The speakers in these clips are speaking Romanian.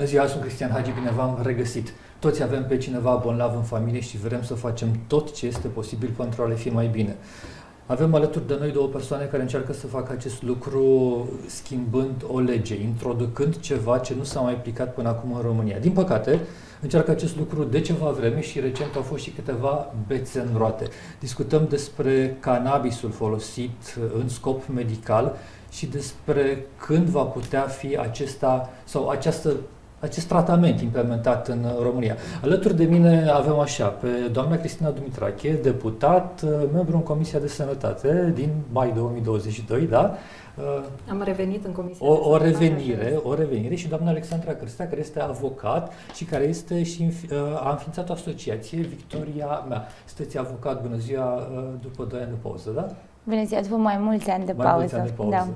ziua, sunt Cristian Hagi, bine v-am regăsit. Toți avem pe cineva bolnav în familie și vrem să facem tot ce este posibil pentru a le fi mai bine. Avem alături de noi două persoane care încearcă să facă acest lucru schimbând o lege, introducând ceva ce nu s-a mai aplicat până acum în România. Din păcate, încearcă acest lucru de ceva vreme și recent au fost și câteva bețe în roate. Discutăm despre cannabisul folosit în scop medical și despre când va putea fi acesta sau acest tratament implementat în România. Alături de mine avem așa, pe doamna Cristina Dumitrache, deputat, membru în Comisia de Sănătate din mai 2022, da? Am revenit în Comisia de Sănătate. O revenire și doamna Alexandra Cârstea, care este avocat și care este și a înființat o asociație, Victoria Mea. Sunteți avocat, bună ziua, după 2 ani de pauză, da? Bună ziua, după mai mulți ani de pauză. Mai mulți ani de pauză. Da.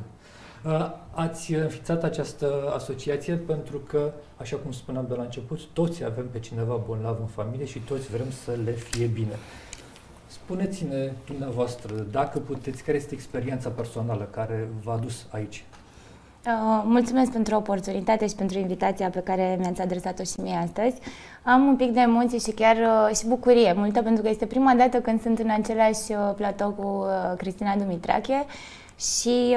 Ați înființat această asociație pentru că, așa cum spuneam de la început, toți avem pe cineva bolnav în familie și toți vrem să le fie bine. Spuneți-ne dumneavoastră, dacă puteți, care este experiența personală care v-a dus aici? Mulțumesc pentru oportunitate și pentru invitația pe care mi-ați adresat-o și mie astăzi. Am un pic de emoții și chiar și bucurie multă, pentru că este prima dată când sunt în același platou cu Cristina Dumitrache. Și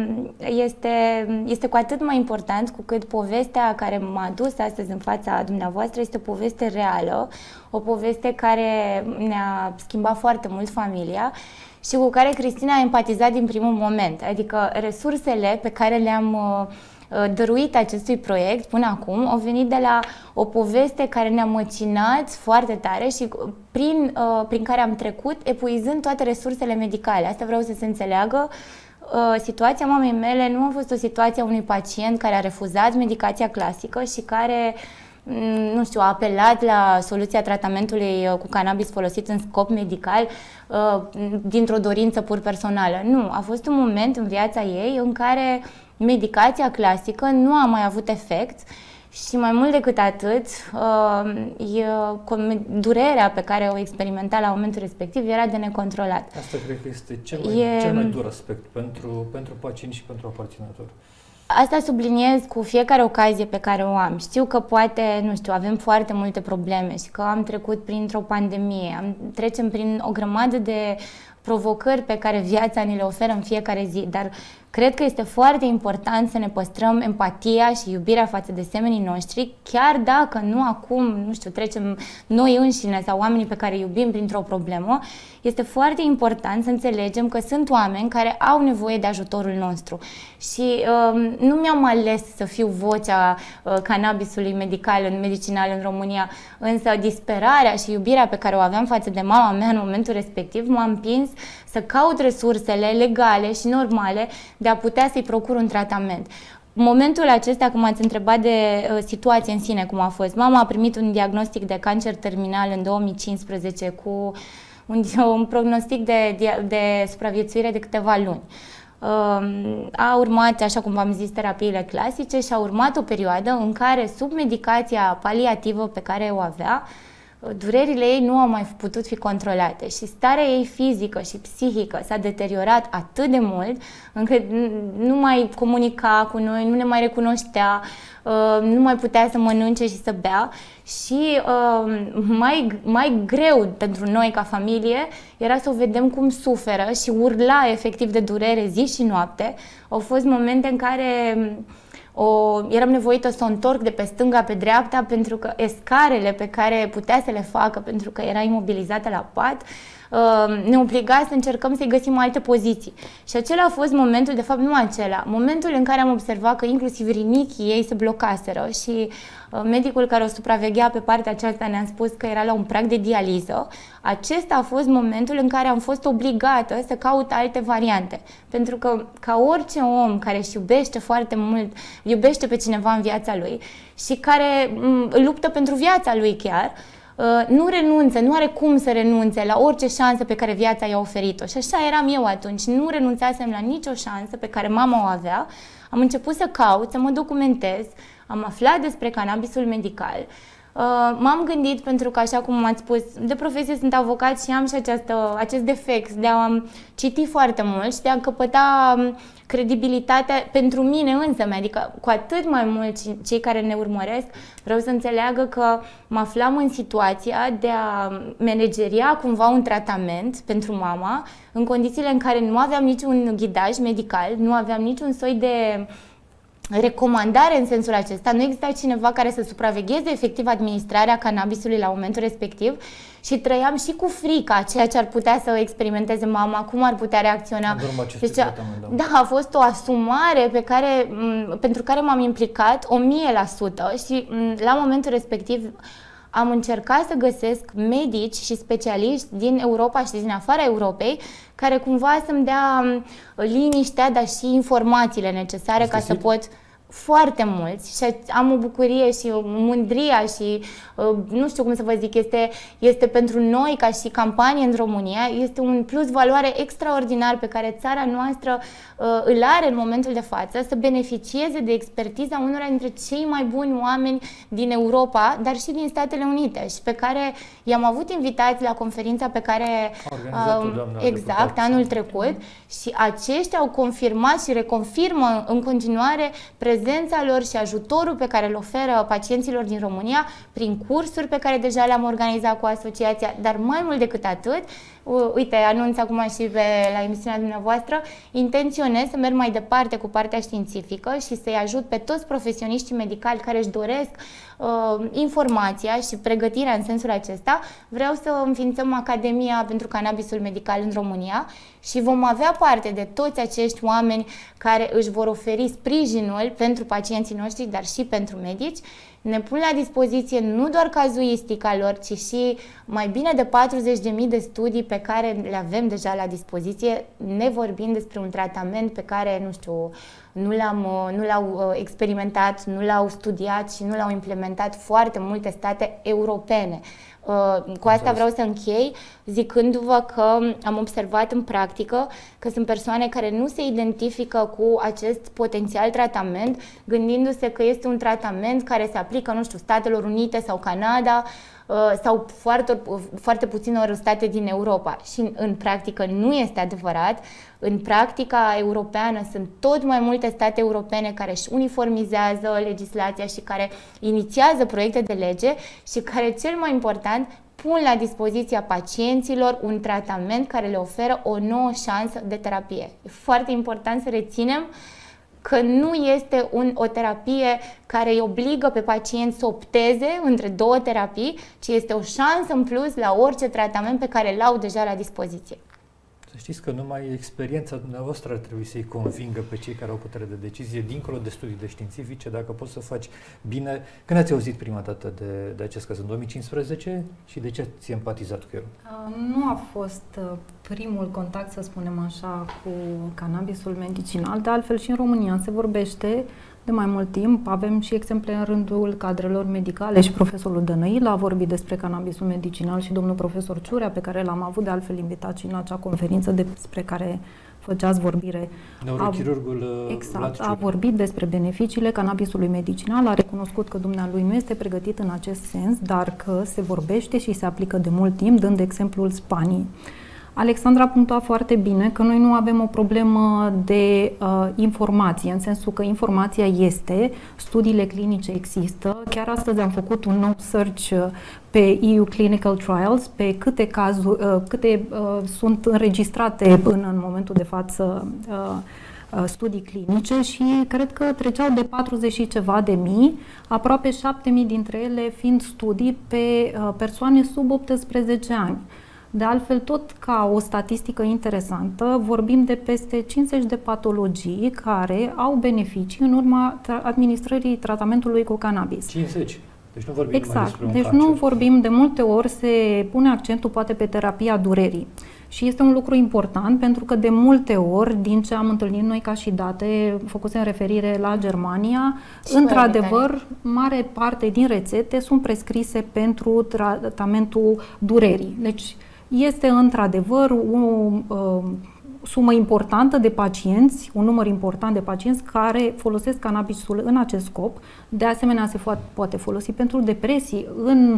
este cu atât mai important cu cât povestea care m-a dus astăzi în fața dumneavoastră este o poveste reală, o poveste care ne-a schimbat foarte mult familia și cu care Cristina a empatizat din primul moment. Adică resursele pe care le-am dăruit acestui proiect până acum au venit de la o poveste care ne-a măcinat foarte tare și prin care am trecut epuizând toate resursele medicale. Asta vreau să se înțeleagă. Situația mamei mele nu a fost o situație a unui pacient care a refuzat medicația clasică și care, nu știu, a apelat la soluția tratamentului cu cannabis folosit în scop medical dintr-o dorință pur personală. Nu, a fost un moment în viața ei în care medicația clasică nu a mai avut efect și mai mult decât atât, durerea pe care o experimenta la momentul respectiv era de necontrolat. Asta cred că este cel mai dur aspect pentru pacienți și pentru aparținători. Asta subliniez cu fiecare ocazie pe care o am. Știu că poate, nu știu, avem foarte multe probleme și că am trecut printr-o pandemie, trecem prin o grămadă de provocări pe care viața ni le oferă în fiecare zi, dar cred că este foarte important să ne păstrăm empatia și iubirea față de semenii noștri, chiar dacă nu acum, nu știu, trecem noi înșine sau oamenii pe care iubim printr-o problemă. Este foarte important să înțelegem că sunt oameni care au nevoie de ajutorul nostru și nu mi-am ales să fiu vocea cannabisului medicinal în România, însă disperarea și iubirea pe care o aveam față de mama mea în momentul respectiv m-a împins să caut resursele legale și normale de a putea să-i procur un tratament. Momentul acesta, cum ați întrebat de situație în sine, cum a fost, mama a primit un diagnostic de cancer terminal în 2015 cu un prognostic de supraviețuire de câteva luni. A urmat, așa cum v-am zis, terapiile clasice și a urmat o perioadă în care, sub medicația paliativă pe care o avea, durerile ei nu au mai putut fi controlate și starea ei fizică și psihică s-a deteriorat atât de mult încât nu mai comunica cu noi, nu ne mai recunoștea, nu mai putea să mănânce și să bea și mai greu pentru noi ca familie era să o vedem cum suferă și urla efectiv de durere zi și noapte. Au fost momente în care eram nevoită să o întorc de pe stânga pe dreapta pentru că escarele pe care putea să le facă pentru că era imobilizată la pat ne obliga să încercăm să-i găsim alte poziții. Și acela a fost momentul, de fapt nu acela, momentul în care am observat că inclusiv rinichii ei se blocaseră și medicul care o supraveghea pe partea aceasta ne-a spus că era la un prag de dializă. Acesta a fost momentul în care am fost obligată să caut alte variante. Pentru că, ca orice om care își iubește foarte mult, iubește pe cineva în viața lui și care luptă pentru viața lui chiar, nu renunță, nu are cum să renunțe la orice șansă pe care viața i-a oferit-o. Și așa eram eu atunci, nu renunțasem la nicio șansă pe care mama o avea. Am început să caut, să mă documentez, am aflat despre cannabisul medical, M-am gândit, pentru că, așa cum ați spus, de profesie sunt avocat și am și acest defect de a citi foarte mult și de a căpăta credibilitatea pentru mine însă, adică cu atât mai mult cei care ne urmăresc vreau să înțeleagă că mă aflam în situația de a manageria cumva un tratament pentru mama în condițiile în care nu aveam niciun ghidaj medical, nu aveam niciun soi de recomandare în sensul acesta, nu exista cineva care să supravegheze efectiv administrarea cannabisului la momentul respectiv și trăiam și cu frica ceea ce ar putea să experimenteze mama, cum ar putea reacționa. Deci, da, a fost o asumare pentru care m-am implicat 1000% și la momentul respectiv am încercat să găsesc medici și specialiști din Europa și din afara Europei care cumva să-mi dea liniștea, dar și informațiile necesare ca să pot foarte mulți și am o bucurie și o mândria și nu știu cum să vă zic, este pentru noi ca și campanie în România, este un plus valoare extraordinar pe care țara noastră îl are în momentul de față, să beneficieze de expertiza unora dintre cei mai buni oameni din Europa, dar și din Statele Unite și pe care i-am avut invitați la conferința pe care exact, anul trecut și aceștia au confirmat și reconfirmă în continuare prezența lor și ajutorul pe care îl oferă pacienților din România prin cursuri pe care deja le-am organizat cu asociația, dar mai mult decât atât, uite, anunț acum și la emisiunea dumneavoastră, intenționez să merg mai departe cu partea științifică și să-i ajut pe toți profesioniștii medicali care își doresc informația și pregătirea în sensul acesta. Vreau să înființăm Academia pentru Cannabisul Medical în România și vom avea parte de toți acești oameni care își vor oferi sprijinul pentru pacienții noștri, dar și pentru medici. Ne pun la dispoziție nu doar cazuistica lor, ci și mai bine de 40.000 de studii pe care le avem deja la dispoziție, ne vorbind despre un tratament pe care, nu știu, nu l-au experimentat, nu l-au studiat și nu l-au implementat foarte multe state europene. Cu asta vreau să închei zicându-vă că am observat în practică că sunt persoane care nu se identifică cu acest potențial tratament, gândindu-se că este un tratament care se aplică, nu știu, Statelor Unite sau Canada sau foarte puținor state din Europa. Și în practică nu este adevărat. În practica europeană sunt tot mai multe state europene care își uniformizează legislația și care inițiază proiecte de lege și care, cel mai important, pun la dispoziția pacienților un tratament care le oferă o nouă șansă de terapie. E foarte important să reținem că nu este o terapie care îi obligă pe pacient să opteze între două terapii, ci este o șansă în plus la orice tratament pe care l-au deja la dispoziție. Să știți că numai experiența dumneavoastră ar trebui să-i convingă pe cei care au putere de decizie, dincolo de studiile științifice, dacă poți să faci bine. Când ați auzit prima dată de acest caz? În 2015? Și de ce ați empatizat cu el? Nu a fost primul contact, să spunem așa, cu cannabisul medicinal, de altfel și în România se vorbește de mai mult timp. Avem și exemple în rândul cadrelor medicale și profesorul Dănăilă a vorbit despre cannabisul medicinal și domnul profesor Ciurea, pe care l-am avut de altfel invitat și în acea conferință despre care făceați vorbire. Neurochirurgul exact, a vorbit despre beneficiile cannabisului medicinal, a recunoscut că dumnealui nu este pregătit în acest sens, dar că se vorbește și se aplică de mult timp, dând exemplul Spaniei. Alexandra a punctat foarte bine că noi nu avem o problemă de informație, în sensul că informația este, studiile clinice există. Chiar astăzi am făcut un nou search pe EU Clinical Trials, pe câte sunt înregistrate până în momentul de față studii clinice și cred că treceau de 40 și ceva de mii, aproape 7.000 dintre ele fiind studii pe persoane sub 18 ani. De altfel, tot ca o statistică interesantă, vorbim de peste 50 de patologii care au beneficii în urma administrării tratamentului cu cannabis. 50? Deci nu vorbim exact. numai despre un Deci cancer. nu vorbim, de multe ori se pune accentul poate pe terapia durerii. Și este un lucru important pentru că de multe ori, din ce am întâlnit noi ca și date, făcuse în referire la Germania, într-adevăr, mare parte din rețete sunt prescrise pentru tratamentul durerii. Deci este într-adevăr sumă importantă de pacienți, un număr important de pacienți care folosesc cannabisul în acest scop. De asemenea, se poate folosi pentru depresii, în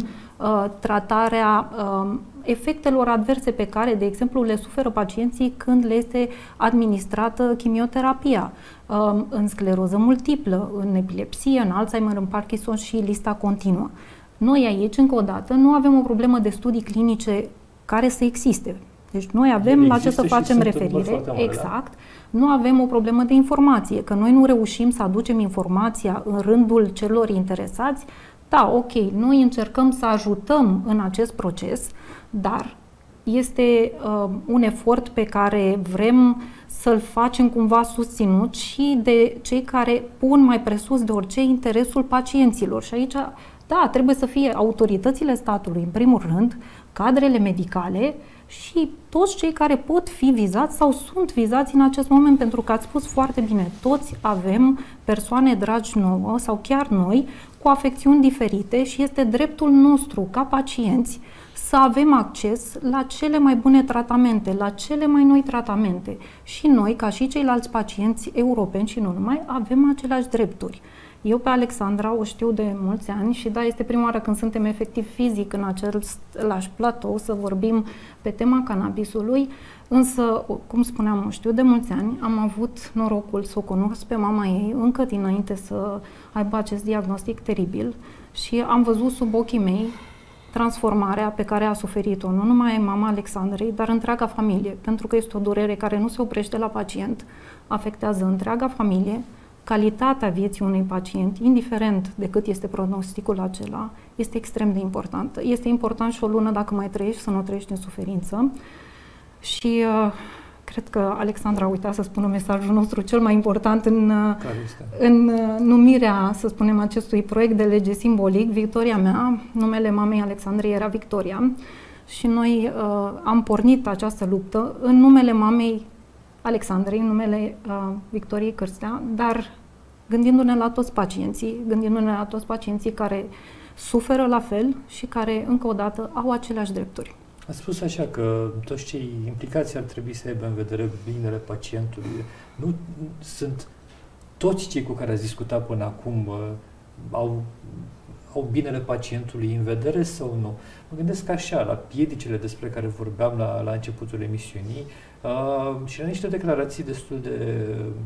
tratarea efectelor adverse pe care, de exemplu, le suferă pacienții când le este administrată chimioterapia, în scleroză multiplă, în epilepsie, în Alzheimer, în Parkinson și lista continuă. Noi aici, încă o dată, nu avem o problemă de studii clinice care să existe. Deci noi avem la ce să facem referire, exact, nu avem o problemă de informație, că noi nu reușim să aducem informația în rândul celor interesați. Da, ok, noi încercăm să ajutăm în acest proces, dar este un efort pe care vrem să-l facem cumva susținut și de cei care pun mai presus de orice interesul pacienților. Și aici, da, trebuie să fie autoritățile statului, în primul rând, cadrele medicale și toți cei care pot fi vizați sau sunt vizați în acest moment, pentru că ați spus foarte bine, toți avem persoane dragi nouă sau chiar noi cu afecțiuni diferite și este dreptul nostru ca pacienți să avem acces la cele mai bune tratamente, la cele mai noi tratamente. Și noi, ca și ceilalți pacienți europeni și nu numai, avem aceleași drepturi. Eu pe Alexandra o știu de mulți ani și da, este prima oară când suntem efectiv fizic în același platou să vorbim pe tema cannabisului, însă, cum spuneam, o știu de mulți ani, am avut norocul să o cunosc pe mama ei încă dinainte să aibă acest diagnostic teribil și am văzut sub ochii mei transformarea pe care a suferit-o, nu numai mama Alexandrei, dar întreaga familie, pentru că este o durere care nu se oprește la pacient, afectează întreaga familie. Calitatea vieții unui pacient, indiferent de cât este pronosticul acela, este extrem de importantă. Este important și o lună dacă mai trăiești, să nu trăiești în suferință. Și cred că Alexandra a uitat să spună mesajul nostru cel mai important în numirea, să spunem, acestui proiect de lege simbolic, Victoria mea. Numele mamei Alexandrei era Victoria și noi am pornit această luptă în numele mamei Alexandrei, în numele Victoriei Cârstea, dar gândindu-ne la toți pacienții, care suferă la fel și care, încă o dată, au aceleași drepturi. A spus așa că toți cei implicați ar trebui să aibă în vedere binele pacientului. Nu sunt toți cei cu care ați discutat până acum au binele pacientului în vedere sau nu? Mă gândesc așa, la piedicile despre care vorbeam la începutul emisiunii și la niște declarații destul de,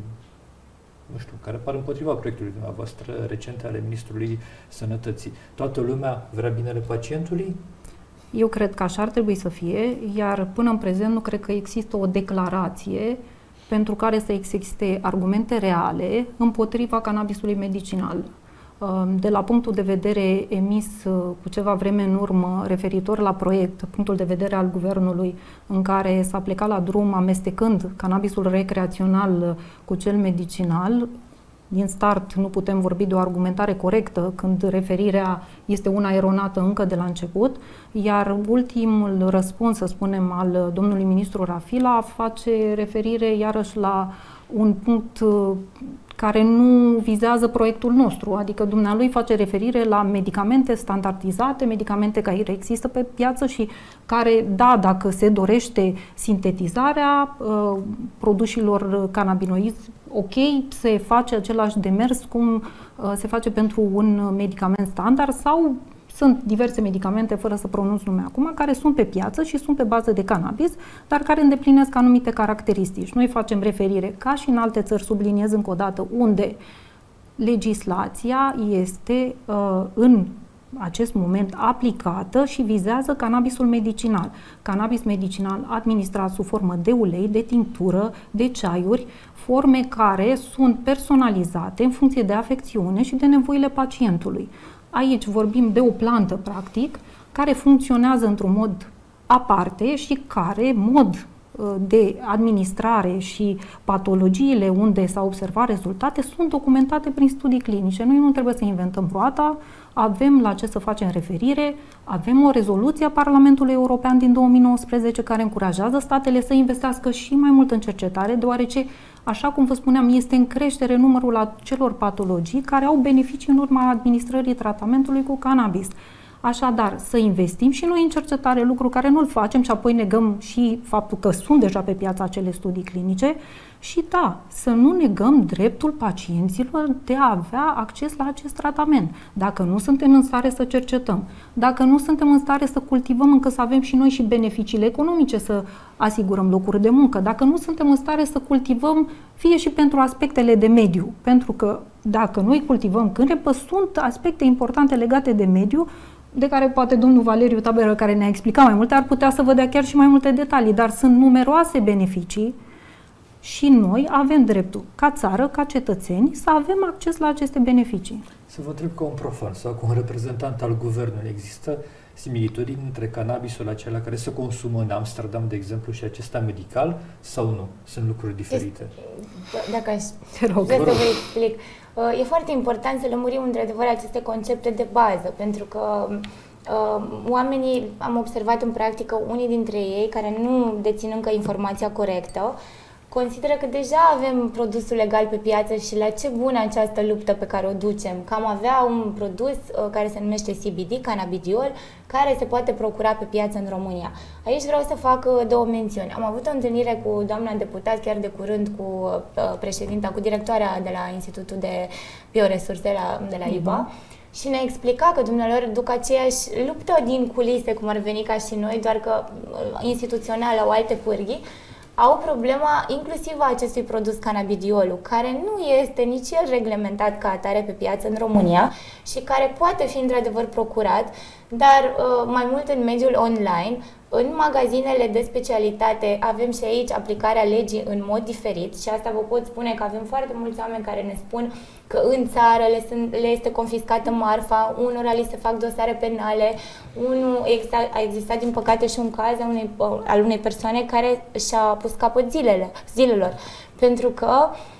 nu știu, care par împotriva proiectului dumneavoastră recente ale Ministrului Sănătății. Toată lumea vrea binele pacientului? Eu cred că așa ar trebui să fie, iar până în prezent nu cred că există o declarație pentru care să existe argumente reale împotriva cannabisului medicinal. De la punctul de vedere emis cu ceva vreme în urmă referitor la proiect, punctul de vedere al guvernului în care s-a plecat la drum amestecând cannabisul recreațional cu cel medicinal, din start nu putem vorbi de o argumentare corectă când referirea este una eronată încă de la început, iar ultimul răspuns, să spunem, al domnului ministru Rafila face referire iarăși la un punct care nu vizează proiectul nostru, adică dumnealui face referire la medicamente standardizate, medicamente care există pe piață și care, da, dacă se dorește sintetizarea produselor cannabinoizi, ok, se face același demers cum se face pentru un medicament standard sau sunt diverse medicamente, fără să pronunț nume acum, care sunt pe piață și sunt pe bază de cannabis, dar care îndeplinesc anumite caracteristici. Noi facem referire, ca și în alte țări, subliniez încă o dată, unde legislația este în acest moment aplicată și vizează cannabisul medicinal. Cannabis medicinal administrat sub formă de ulei, de tinctură, de ceaiuri, forme care sunt personalizate în funcție de afecțiune și de nevoile pacientului. Aici vorbim de o plantă, practic, care funcționează într-un mod aparte și care mod de administrare și patologiile unde s-au observat rezultate sunt documentate prin studii clinice. Noi nu trebuie să inventăm roata, avem la ce să facem referire, avem o rezoluție a Parlamentului European din 2019 care încurajează statele să investească și mai mult în cercetare, deoarece, așa cum vă spuneam, este în creștere numărul acelor patologii care au beneficii în urma administrării tratamentului cu cannabis. Așadar, să investim și noi în cercetare, lucru care nu-l facem și apoi negăm și faptul că sunt deja pe piață acele studii clinice și da, să nu negăm dreptul pacienților de a avea acces la acest tratament. Dacă nu suntem în stare să cercetăm, dacă nu suntem în stare să cultivăm încă să avem și noi și beneficiile economice, să asigurăm locuri de muncă, dacă nu suntem în stare să cultivăm fie și pentru aspectele de mediu, pentru că dacă noi cultivăm cânepă, sunt aspecte importante legate de mediu, de care poate domnul Valeriu Taberă, care ne-a explicat mai multe, ar putea să vă dea chiar și mai multe detalii, dar sunt numeroase beneficii și noi avem dreptul, ca țară, ca cetățeni, să avem acces la aceste beneficii. Să vă întreb ca un profan sau ca un reprezentant al guvernului, există similitudini între cannabisul acela care se consumă în Amsterdam, de exemplu, și acesta medical, sau nu? Sunt lucruri diferite? Dacă aș vrea să vă explic. E foarte important să lămurim într-adevăr aceste concepte de bază, pentru că oamenii, am observat în practică, unii dintre ei care nu dețin încă informația corectă, consideră că deja avem produsul legal pe piață și la ce bună această luptă pe care o ducem, că am avea un produs care se numește CBD, cannabidiol, care se poate procura pe piață în România. Aici vreau să fac două mențiuni. Am avut o întâlnire cu doamna deputat chiar de curând cu președinta, cu directoarea de la Institutul de Bioresurse de la IBA, și ne explica că dumnealor duc aceeași luptă din culise, cum ar veni ca și noi, doar că instituțional au alte pârghii. Au problema inclusiv a acestui produs cannabidiolul, care nu este nici el reglementat ca atare pe piață în România și care poate fi într-adevăr procurat, dar mai mult în mediul online. În magazinele de specialitate avem și aici aplicarea legii în mod diferit și asta vă pot spune că avem foarte mulți oameni care ne spun că în țară le este confiscată marfa, unora li se fac dosare penale, a existat din păcate și un caz al unei persoane care și-a pus capăt zilelor, pentru că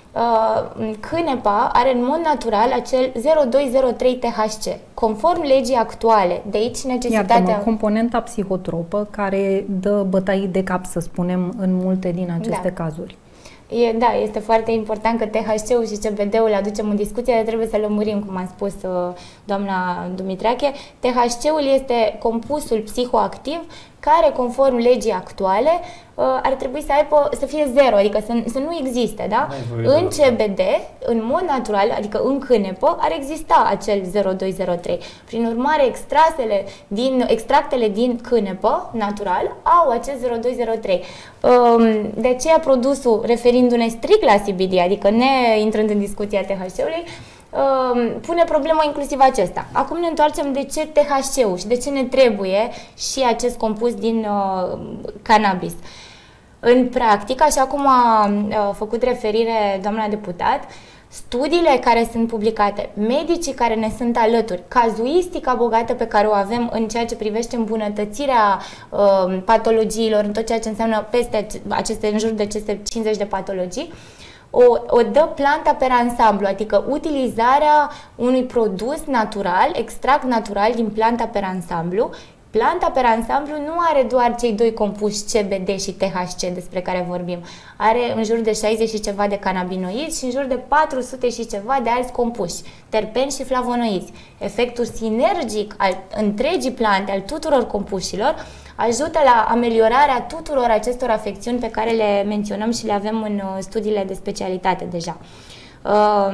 cânepa are în mod natural acel 0203 THC, conform legii actuale. De aici necesitatea... componenta psihotropă care dă bătaii de cap, să spunem, în multe din aceste cazuri. Da, este foarte important că THC-ul și CBD-ul aducem în discuție, dar trebuie să lămurim, cum a spus doamna Dumitrache. THC-ul este compusul psihoactiv care, conform legii actuale, ar trebui să fie zero, adică să nu existe, da? În CBD, în mod natural, adică în cânepă, ar exista acel 0203. Prin urmare, extractele din cânepă, natural, au acel 0203. De aceea, produsul, referindu-ne strict la CBD, adică ne intrând în discuția THC-ului, pune problema inclusiv acesta. Acum ne întoarcem de ce THC-ul și de ce ne trebuie și acest compus din cannabis. În practică, așa cum a făcut referire doamna deputat, studiile care sunt publicate, medicii care ne sunt alături, cazuistica bogată pe care o avem în ceea ce privește îmbunătățirea patologiilor, în tot ceea ce înseamnă în jur de aceste 50 de patologii, o dă planta per ansamblu, adică utilizarea unui produs natural, extract natural din planta per ansamblu. Planta per ansamblu nu are doar cei doi compuși CBD și THC despre care vorbim. Are în jur de 60 și ceva de cannabinoizi și în jur de 400 și ceva de alți compuși, terpeni și flavonoizi. Efectul sinergic al întregii plante, al tuturor compușilor, ajută la ameliorarea tuturor acestor afecțiuni pe care le menționăm și le avem în studiile de specialitate deja.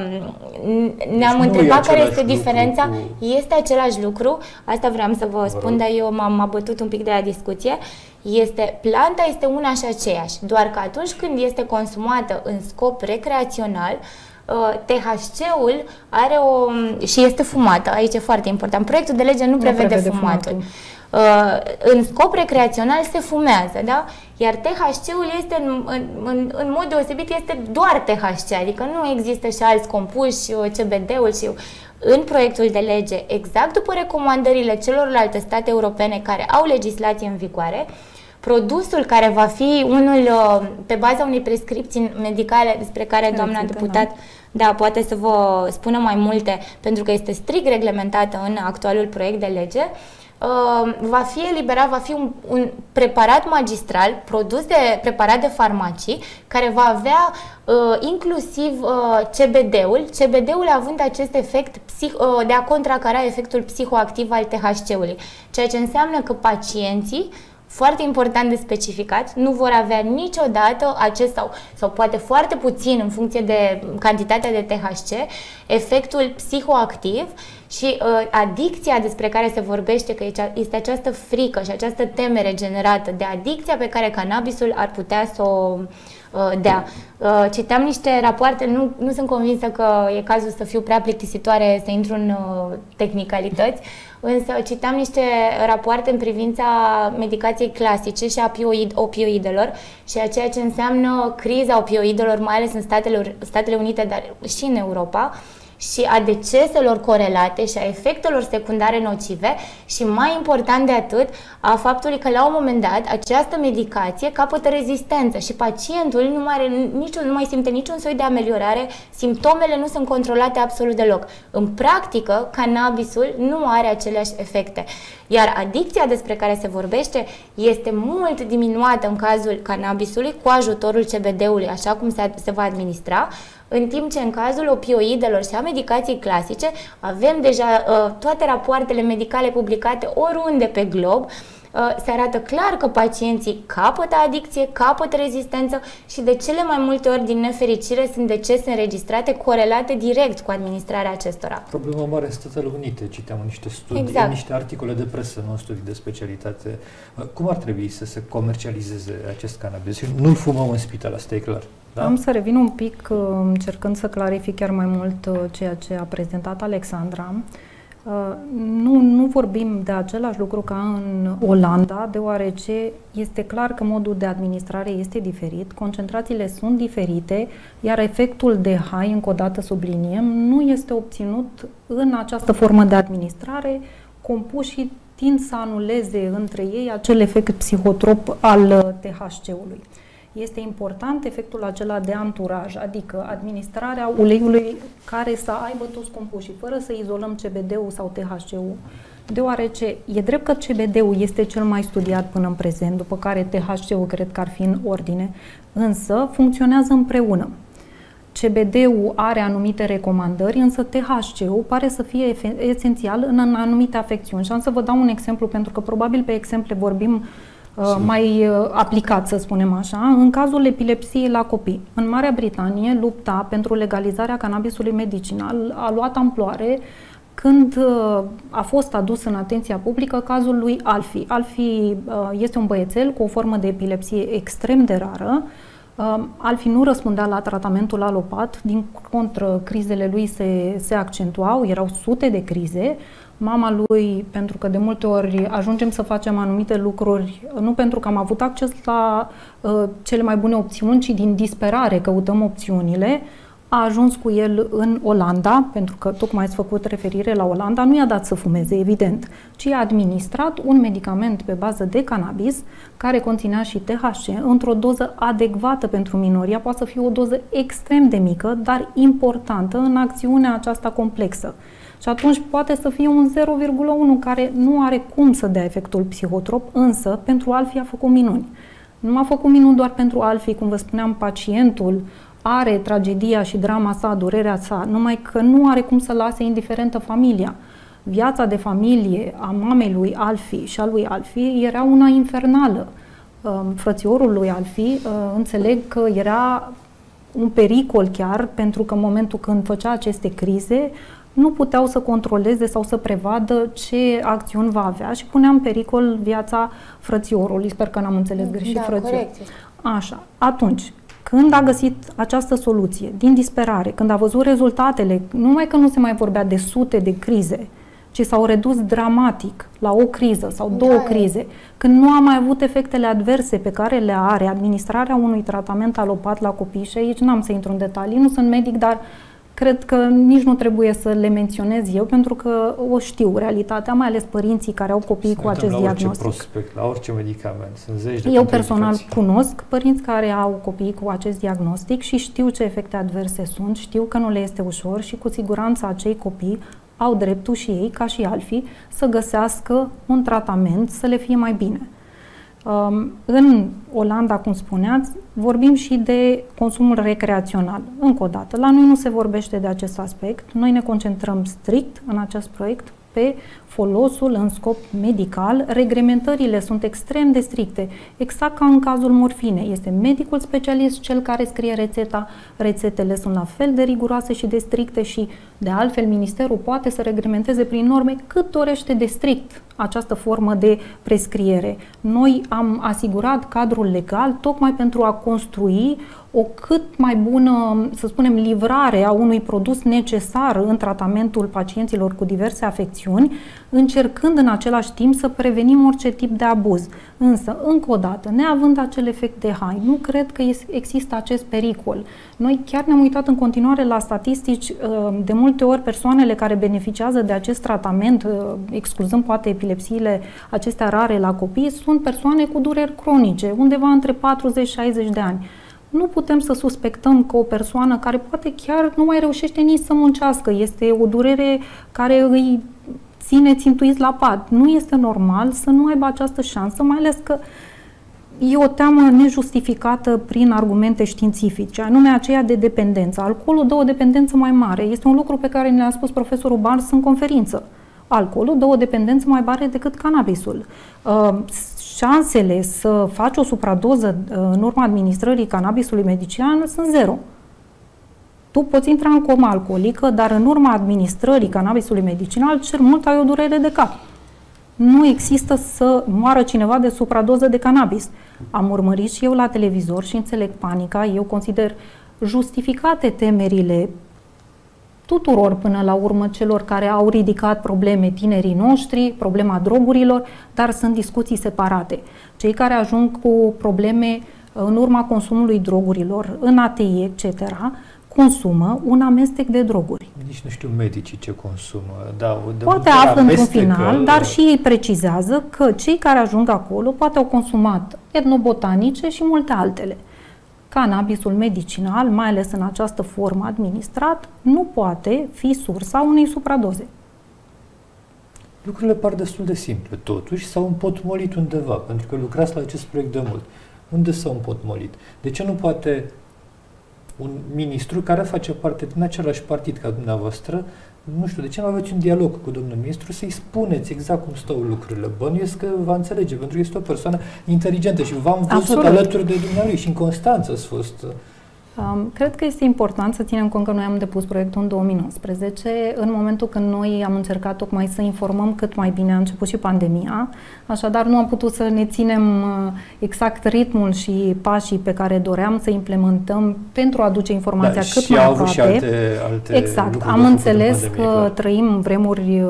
Ne-am întrebat care este diferența. Este același lucru, asta vreau să vă spun, dar eu m-am abătut un pic de la discuție. Planta este una și aceeași, doar că atunci când este consumată în scop recreațional, THC-ul are și este fumată, aici e foarte important. Proiectul de lege nu prevede fumatul. În scop recreațional se fumează, da? Iar THC-ul este în mod deosebit este doar THC, adică nu există și alți compuși, CBD-ul și în proiectul de lege, exact după recomandările celorlalte state europene care au legislație în vigoare, produsul care va fi unul pe baza unei prescripții medicale despre care doamna deputat poate să vă spună mai multe, pentru că este strict reglementată în actualul proiect de lege, va fi eliberat, va fi un preparat magistral, preparat de farmacii, care va avea inclusiv CBD-ul, CBD-ul având acest efect de a contracara efectul psihoactiv al THC-ului, ceea ce înseamnă că pacienții, foarte important de specificat, nu vor avea niciodată acest sau poate foarte puțin în funcție de cantitatea de THC, efectul psihoactiv și adicția despre care se vorbește, că este această frică și această temere generată de adicția pe care cannabisul ar putea să o dea. Citeam niște rapoarte, nu sunt convinsă că e cazul să fiu prea plictisitoare să intru în tehnicalități, însă citeam niște rapoarte în privința medicației clasice și a opioidelor și a ceea ce înseamnă criza opioidelor, mai ales în Statele Unite, dar și în Europa, și a deceselor corelate și a efectelor secundare nocive și, mai important de atât, a faptului că la un moment dat această medicație capătă rezistență și pacientul nu mai simte niciun soi de ameliorare, simptomele nu sunt controlate absolut deloc. În practică, cannabisul nu are aceleași efecte. Iar adicția despre care se vorbește este mult diminuată în cazul cannabisului cu ajutorul CBD-ului, așa cum se va administra, în timp ce în cazul opioidelor și a medicației clasice avem deja toate rapoartele medicale publicate oriunde pe glob, se arată clar că pacienții capătă adicție, capătă rezistență și de cele mai multe ori, din nefericire, sunt decese înregistrate corelate direct cu administrarea acestora. Problema mare în Statele Unite, citeam niște studii, exact, niște articole de presă, nu studii de specialitate. Cum ar trebui să se comercializeze acest cannabis? Nu-l fumăm în spital, asta e clar. Da? Am să revin un pic încercând să clarific chiar mai mult ceea ce a prezentat Alexandra. Nu vorbim de același lucru ca în Olanda, deoarece este clar că modul de administrare este diferit, concentrațiile sunt diferite, iar efectul de high, încă o dată subliniem, nu este obținut în această formă de administrare. Compușii tind să anuleze între ei acel efect psihotrop al THC-ului. Este important efectul acela de anturaj, adică administrarea uleiului care să aibă toți compușii, fără să izolăm CBD-ul sau THC-ul, deoarece e drept că CBD-ul este cel mai studiat până în prezent, după care THC-ul cred că ar fi în ordine, însă funcționează împreună. CBD-ul are anumite recomandări, însă THC-ul pare să fie esențial în anumite afecțiuni. Și am să vă dau un exemplu, pentru că probabil pe exemple vorbim mai aplicat, să spunem așa, în cazul epilepsiei la copii. În Marea Britanie, lupta pentru legalizarea cannabisului medicinal a luat amploare când a fost adus în atenția publică cazul lui Alfie. Alfie este un băiețel cu o formă de epilepsie extrem de rară. Alfie nu răspundea la tratamentul alopat, din contră, crizele lui se accentuau, erau sute de crize. Mama lui, pentru că de multe ori ajungem să facem anumite lucruri, nu pentru că am avut acces la cele mai bune opțiuni, ci din disperare căutăm opțiunile, a ajuns cu el în Olanda, pentru că tocmai ați făcut referire la Olanda, nu i-a dat să fumeze, evident, ci i-a administrat un medicament pe bază de cannabis, care conținea și THC, într-o doză adecvată pentru minori. Ea poate să fie o doză extrem de mică, dar importantă în acțiunea aceasta complexă. Și atunci poate să fie un 0,1 care nu are cum să dea efectul psihotrop, însă pentru Alfie a făcut minuni. Nu a făcut minuni doar pentru Alfie, cum vă spuneam, pacientul are tragedia și drama sa, durerea sa, numai că nu are cum să lase indiferentă familia. Viața de familie a mamei lui Alfie și a lui Alfie era una infernală. Frățiorul lui Alfie, înțeleg că era un pericol chiar, pentru că în momentul când făcea aceste crize, nu puteau să controleze sau să prevadă ce acțiuni va avea și punea în pericol viața frățiorului. Sper că n-am înțeles greșit, da, frățior. Corect. Așa. Atunci, când a găsit această soluție, din disperare, când a văzut rezultatele, numai că nu se mai vorbea de sute de crize, ci s-au redus dramatic la o criză sau două crize, când nu a mai avut efectele adverse pe care le are administrarea unui tratament alopat la copii, și aici n-am să intru în detalii, nu sunt medic, dar cred că nici nu trebuie să le menționez eu, pentru că o știu realitatea, mai ales părinții care au copii cu acest diagnostic. La orice prospect, la orice medicament, sunt zeci de Eu personal cunosc părinți care au copii cu acest diagnostic și știu ce efecte adverse sunt, știu că nu le este ușor și cu siguranță acei copii au dreptul și ei, ca și alții, să găsească un tratament, să le fie mai bine. În Olanda, cum spuneați, vorbim și de consumul recreațional. Încă o dată, la noi nu se vorbește de acest aspect. Noi ne concentrăm strict în acest proiect pe folosul în scop medical. Reglementările sunt extrem de stricte, exact ca în cazul morfinei. Este medicul specialist cel care scrie rețeta, rețetele sunt la fel de riguroase și de stricte și, de altfel, ministerul poate să reglementeze prin norme cât dorește de strict această formă de prescriere. Noi am asigurat cadrul legal tocmai pentru a construi o cât mai bună, să spunem, livrare a unui produs necesar în tratamentul pacienților cu diverse afecțiuni, încercând în același timp să prevenim orice tip de abuz. Însă, încă o dată, neavând acel efect de hai, nu cred că există acest pericol. Noi chiar ne-am uitat în continuare la statistici, de multe ori persoanele care beneficiază de acest tratament, excluzând poate epilepsiile acestea rare la copii, sunt persoane cu dureri cronice, undeva între 40-60 de ani. Nu putem să suspectăm că o persoană care poate chiar nu mai reușește nici să muncească, este o durere care îi ține țintuiți la pat. Nu este normal să nu aibă această șansă, mai ales că e o teamă nejustificată prin argumente științifice, anume aceea de dependență. Alcoolul dă o dependență mai mare. Este un lucru pe care ne-a spus profesorul Barnes în conferință. Alcoolul dă o dependență mai mare decât cannabisul. Șansele să faci o supradoză în urma administrării cannabisului medicinal sunt zero. Tu poți intra în comă alcoolică, dar în urma administrării cannabisului medicinal cel mult ai o durere de cap. Nu există să moară cineva de supradoză de cannabis. Am urmărit și eu la televizor și înțeleg panica. Eu consider justificate temerile tuturor până la urmă celor care au ridicat probleme, tinerii noștri, problema drogurilor, dar sunt discuții separate. Cei care ajung cu probleme în urma consumului drogurilor, în ATI, etc., consumă un amestec de droguri. Nici nu știu medicii ce consumă. Da, poate află într-un final, dar și ei precizează că cei care ajung acolo poate au consumat etnobotanice și multe altele. Cannabisul medicinal, mai ales în această formă administrat, nu poate fi sursa unei supradoze. Lucrurile par destul de simple, totuși s-au împotmolit undeva, pentru că lucrați la acest proiect de mult. Unde s-au împotmolit? De ce nu poate un ministru care face parte din același partid ca dumneavoastră, nu știu, de ce nu aveți un dialog cu domnul ministru să-i spuneți exact cum stau lucrurile? Bănuiesc că va înțelege, pentru că este o persoană inteligentă și v-am văzut alături de dumnealui și în Constanța ați fost. Cred că este important să ținem cont că noi am depus proiectul în 2019, în momentul când noi am încercat tocmai să informăm cât mai bine, a început și pandemia, așadar nu am putut să ne ținem exact ritmul și pașii pe care doream să implementăm pentru a aduce informația cât mai aproape. Și alte exact, am înțeles că trăim vremuri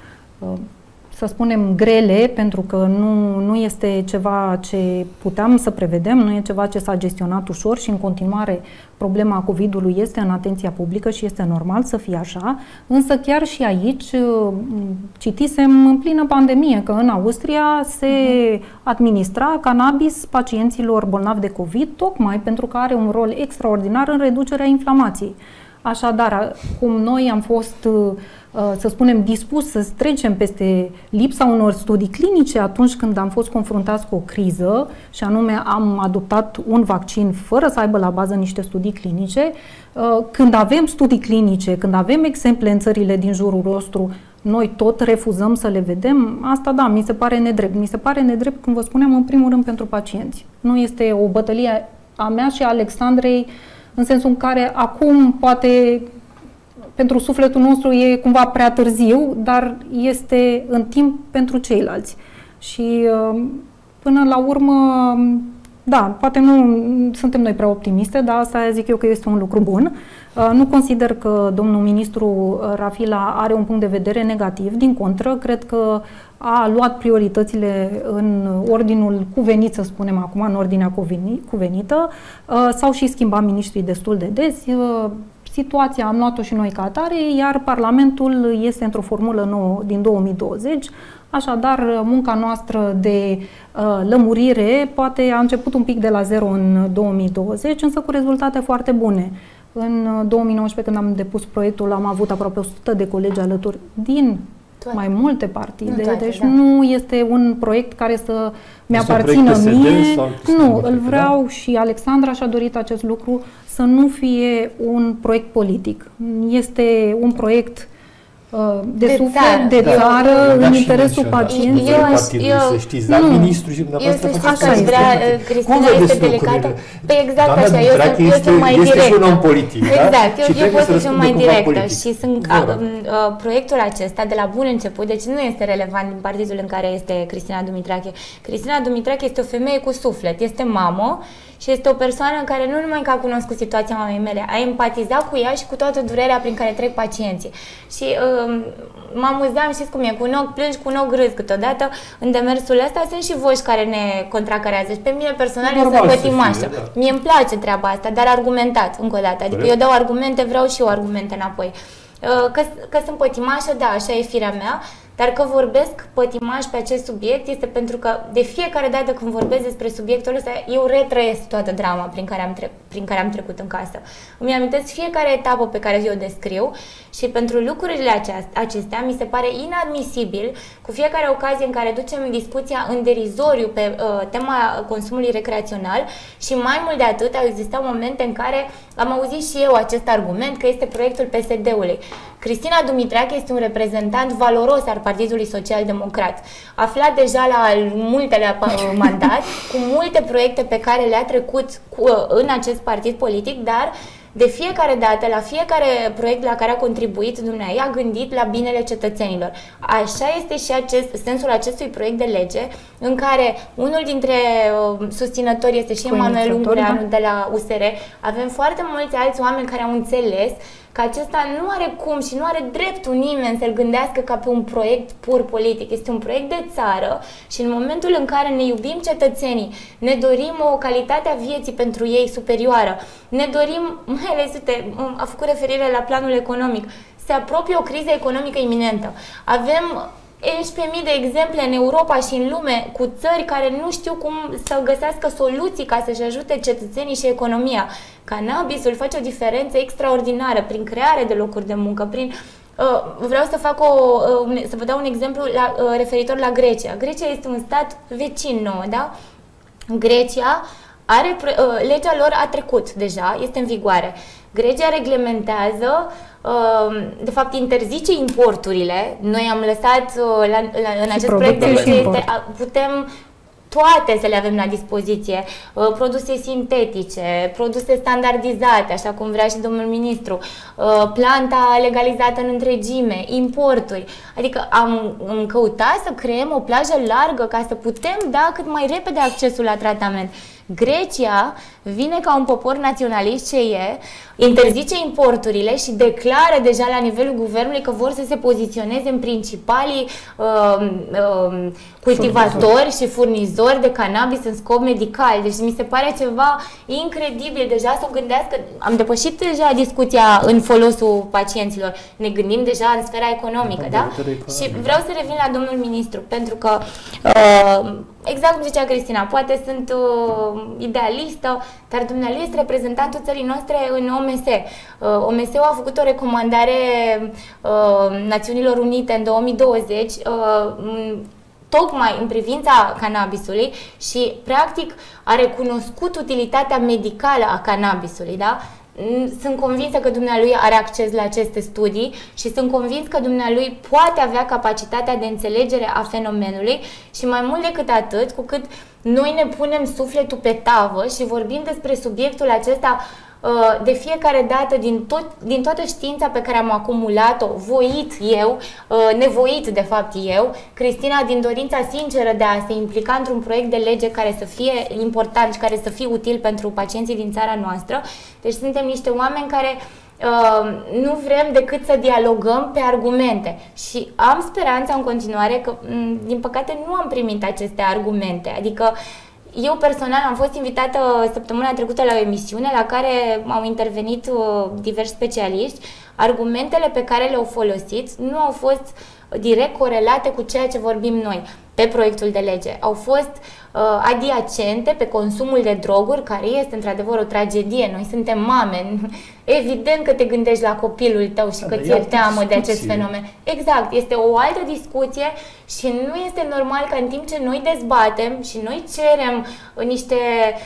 să spunem, grele, pentru că nu este ceva ce puteam să prevedem, nu e ceva ce s-a gestionat ușor și în continuare problema COVID-ului este în atenția publică și este normal să fie așa, însă chiar și aici citisem în plină pandemie că în Austria se administra cannabis pacienților bolnavi de COVID, tocmai pentru că are un rol extraordinar în reducerea inflamației. Așadar, cum noi am fost, să spunem, dispus să trecem peste lipsa unor studii clinice atunci când am fost confruntați cu o criză și anume am adoptat un vaccin fără să aibă la bază niște studii clinice, când avem studii clinice, când avem exemple în țările din jurul nostru, noi tot refuzăm să le vedem, asta da, mi se pare nedrept. Mi se pare nedrept, cum vă spuneam, în primul rând pentru pacienți. Nu este o bătălie a mea și a Alexandrei, în sensul în care acum poate pentru sufletul nostru e cumva prea târziu, dar este în timp pentru ceilalți. Și până la urmă, da, poate nu suntem noi prea optimiste, dar asta zic eu că este un lucru bun. Nu consider că domnul ministru Rafila are un punct de vedere negativ, din contră, cred că a luat prioritățile în ordinul cuvenit, să spunem acum, în ordinea cuvenită. S-au și schimbat miniștrii destul de des. Situația am luat-o și noi ca atare, iar Parlamentul este într-o formulă nouă din 2020. Așadar, munca noastră de lămurire poate a început un pic de la zero în 2020, însă cu rezultate foarte bune. În 2019, când am depus proiectul, am avut aproape 100 de colegi alături din mai multe partide, deci nu este un proiect care să mi-aparțină mie. Nu, îl vreau și Alexandra și-a dorit acest lucru, să nu fie un proiect politic. Este un proiect de suflet, de țară, în interesul pacienților. Eu știți, dar ministrul și dumneavoastră faceți Cristina este delicată. Păi exact așa, eu sunt mai directă. Este și un om politic, exact, eu pot să fiu mai directă și sunt proiectul acesta de la bun început, deci nu este relevant din partidul în care este Cristina Dumitrache. Cristina Dumitrache este o femeie cu suflet, este mamă și este o persoană care nu numai că a cunoscut situația mamei mele, a empatizat cu ea și cu toată durerea prin care trec pacienții. Și mă amuzam, știți cum e, cu un ochi plângi, cu un ochi râzi câteodată. În demersul ăsta sunt și voci care ne contracarează. Și pe mine personal este pătimașă. Mie îmi place treaba asta, dar argumentat, încă o dată. Adică eu dau argumente, vreau și eu argumente înapoi. Că sunt pătimașă, da, așa e firea mea, dar că vorbesc pătimaș pe acest subiect este pentru că de fiecare dată când vorbesc despre subiectul ăsta, eu retrăiesc toată drama prin care am trecut în casă. Îmi amintesc fiecare etapă pe care eu o descriu și pentru lucrurile acestea mi se pare inadmisibil cu fiecare ocazie în care ducem discuția în derizoriu pe tema consumului recreațional și mai mult de atât au existat momente în care am auzit și eu acest argument că este proiectul PSD-ului. Cristina Dumitrache este un reprezentant valoros al Partidului Social Democrat, aflat deja la al multelea mandat, cu multe proiecte pe care le-a trecut în acest partid politic, dar de fiecare dată, la fiecare proiect la care a contribuit, dumneavoastră a gândit la binele cetățenilor. Așa este și sensul acestui proiect de lege, în care unul dintre susținători este și Emanuel Ungureanu de la USR. Avem foarte mulți alți oameni care au înțeles că acesta nu are cum și nu are dreptul nimeni să-l gândească ca pe un proiect pur politic. Este un proiect de țară și în momentul în care ne iubim cetățenii, ne dorim o calitate a vieții pentru ei superioară, ne dorim, mai ales, uite, a făcut referire la planul economic, se apropie o criză economică iminentă. Avem 11.000 de exemple în Europa și în lume cu țări care nu știu cum să găsească soluții ca să-și ajute cetățenii și economia. Cannabisul face o diferență extraordinară prin creare de locuri de muncă, prin... vreau să să vă dau un exemplu referitor la Grecia. Grecia este un stat vecin nou, da? Grecia are, legea lor a trecut deja, este în vigoare. Grecia reglementează, de fapt interzice importurile. Noi am lăsat în acest proiect de lege putem toate să le avem la dispoziție, produse sintetice, produse standardizate, așa cum vrea și domnul ministru, planta legalizată în întregime, importuri. Adică am căutat să creăm o plajă largă ca să putem da cât mai repede accesul la tratament. Grecia vine ca un popor naționalist ce e, interzice importurile și declară deja la nivelul guvernului că vor să se poziționeze în principalii cultivatori și furnizori de cannabis în scop medical. Deci mi se pare ceva incredibil deja să o gândească. Am depășit deja discuția în folosul pacienților. Ne gândim deja în sfera economică, da? Și vreau să revin la domnul ministru, pentru că exact cum zicea Cristina, poate sunt idealistă, dar dumnealui este reprezentantul țării noastre în OMS. OMS-ul a făcut o recomandare Națiunilor Unite în 2020 tocmai în privința cannabisului și practic a recunoscut utilitatea medicală a cannabisului, da? Sunt convinsă că dumnealui are acces la aceste studii și sunt convins că dumnealui poate avea capacitatea de înțelegere a fenomenului și mai mult decât atât, cu cât noi ne punem sufletul pe tavă și vorbim despre subiectul acesta de fiecare dată din toată știința pe care am acumulat-o, voit eu, nevoit de fapt eu, Cristina din dorința sinceră de a se implica într-un proiect de lege care să fie important și care să fie util pentru pacienții din țara noastră. Deci suntem niște oameni care nu vrem decât să dialogăm pe argumente și am speranța în continuare că, din păcate, nu am primit aceste argumente. Adică eu personal am fost invitată săptămâna trecută la o emisiune la care au intervenit diversi specialiști. Argumentele pe care le-au folosit nu au fost direct corelate cu ceea ce vorbim noi pe proiectul de lege. Au fost adiacente pe consumul de droguri, care este într-adevăr o tragedie. Noi suntem mame, evident că te gândești la copilul tău și că ți-e teamă de acest fenomen. Exact, este o altă discuție și nu este normal ca în timp ce noi dezbatem și noi cerem niște,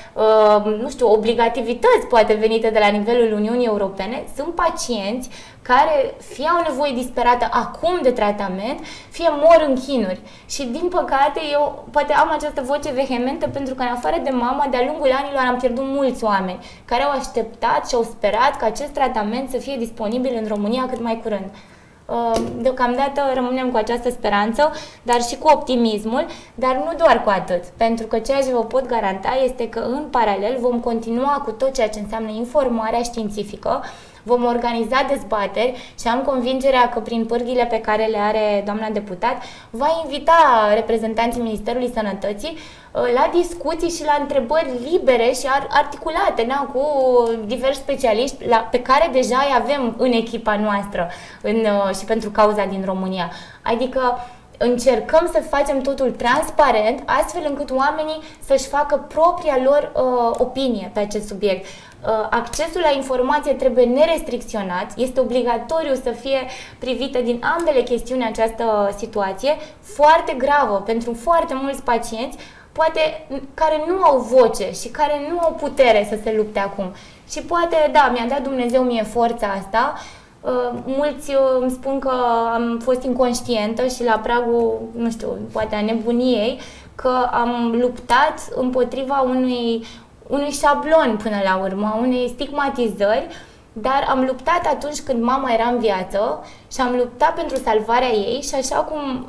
nu știu, obligativități poate venite de la nivelul Uniunii Europene, sunt pacienți care fie au nevoie disperată acum de tratament, fie mor în chinuri. Și din păcate eu poate am această voce vehementă pentru că în afară de mama, de-a lungul anilor am pierdut mulți oameni care au așteptat și au sperat ca acest tratament să fie disponibil în România cât mai curând. Deocamdată rămânem cu această speranță, dar și cu optimismul, dar nu doar cu atât, pentru că ceea ce vă pot garanta este că în paralel vom continua cu tot ceea ce înseamnă informarea științifică, vom organiza dezbateri și am convingerea că prin pârghile pe care le are doamna deputat va invita reprezentanții Ministerului Sănătății la discuții și la întrebări libere și articulate, cu diversi specialiști pe care deja îi avem în echipa noastră și pentru cauza din România. Adică încercăm să facem totul transparent, astfel încât oamenii să-și facă propria lor opinie pe acest subiect. Accesul la informație trebuie nerestricționat, este obligatoriu să fie privită din ambele chestiuni această situație, foarte gravă pentru foarte mulți pacienți, poate care nu au voce și care nu au putere să se lupte acum. Și poate, da, mi-a dat Dumnezeu mie forța asta. Mulți îmi spun că am fost inconștientă și la pragul, nu știu, poate a nebuniei, că am luptat împotriva unui șablon până la urmă, unei stigmatizări, dar am luptat atunci când mama era în viață și am luptat pentru salvarea ei și așa cum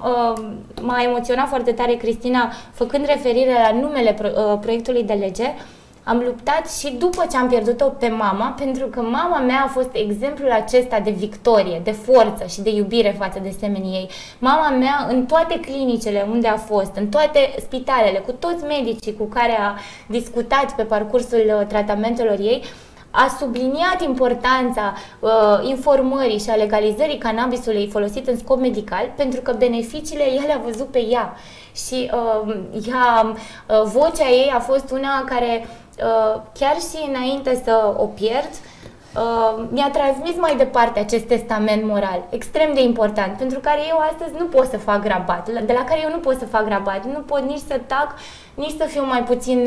m-a emoționat foarte tare Cristina făcând referire la numele proiectului de lege, am luptat și după ce am pierdut-o pe mama, pentru că mama mea a fost exemplul acesta de victorie, de forță și de iubire față de semenii ei. Mama mea, în toate clinicile unde a fost, în toate spitalele, cu toți medicii cu care a discutat pe parcursul tratamentelor ei, a subliniat importanța informării și a legalizării cannabisului folosit în scop medical, pentru că beneficiile ea le-a văzut pe ea. Și vocea ei a fost una care, chiar și înainte să o pierd, mi-a transmis mai departe acest testament moral, extrem de important, pentru care eu astăzi nu pot să fac rabat, de la care eu nu pot să fac rabat, nu pot nici să tac, nici să fiu mai puțin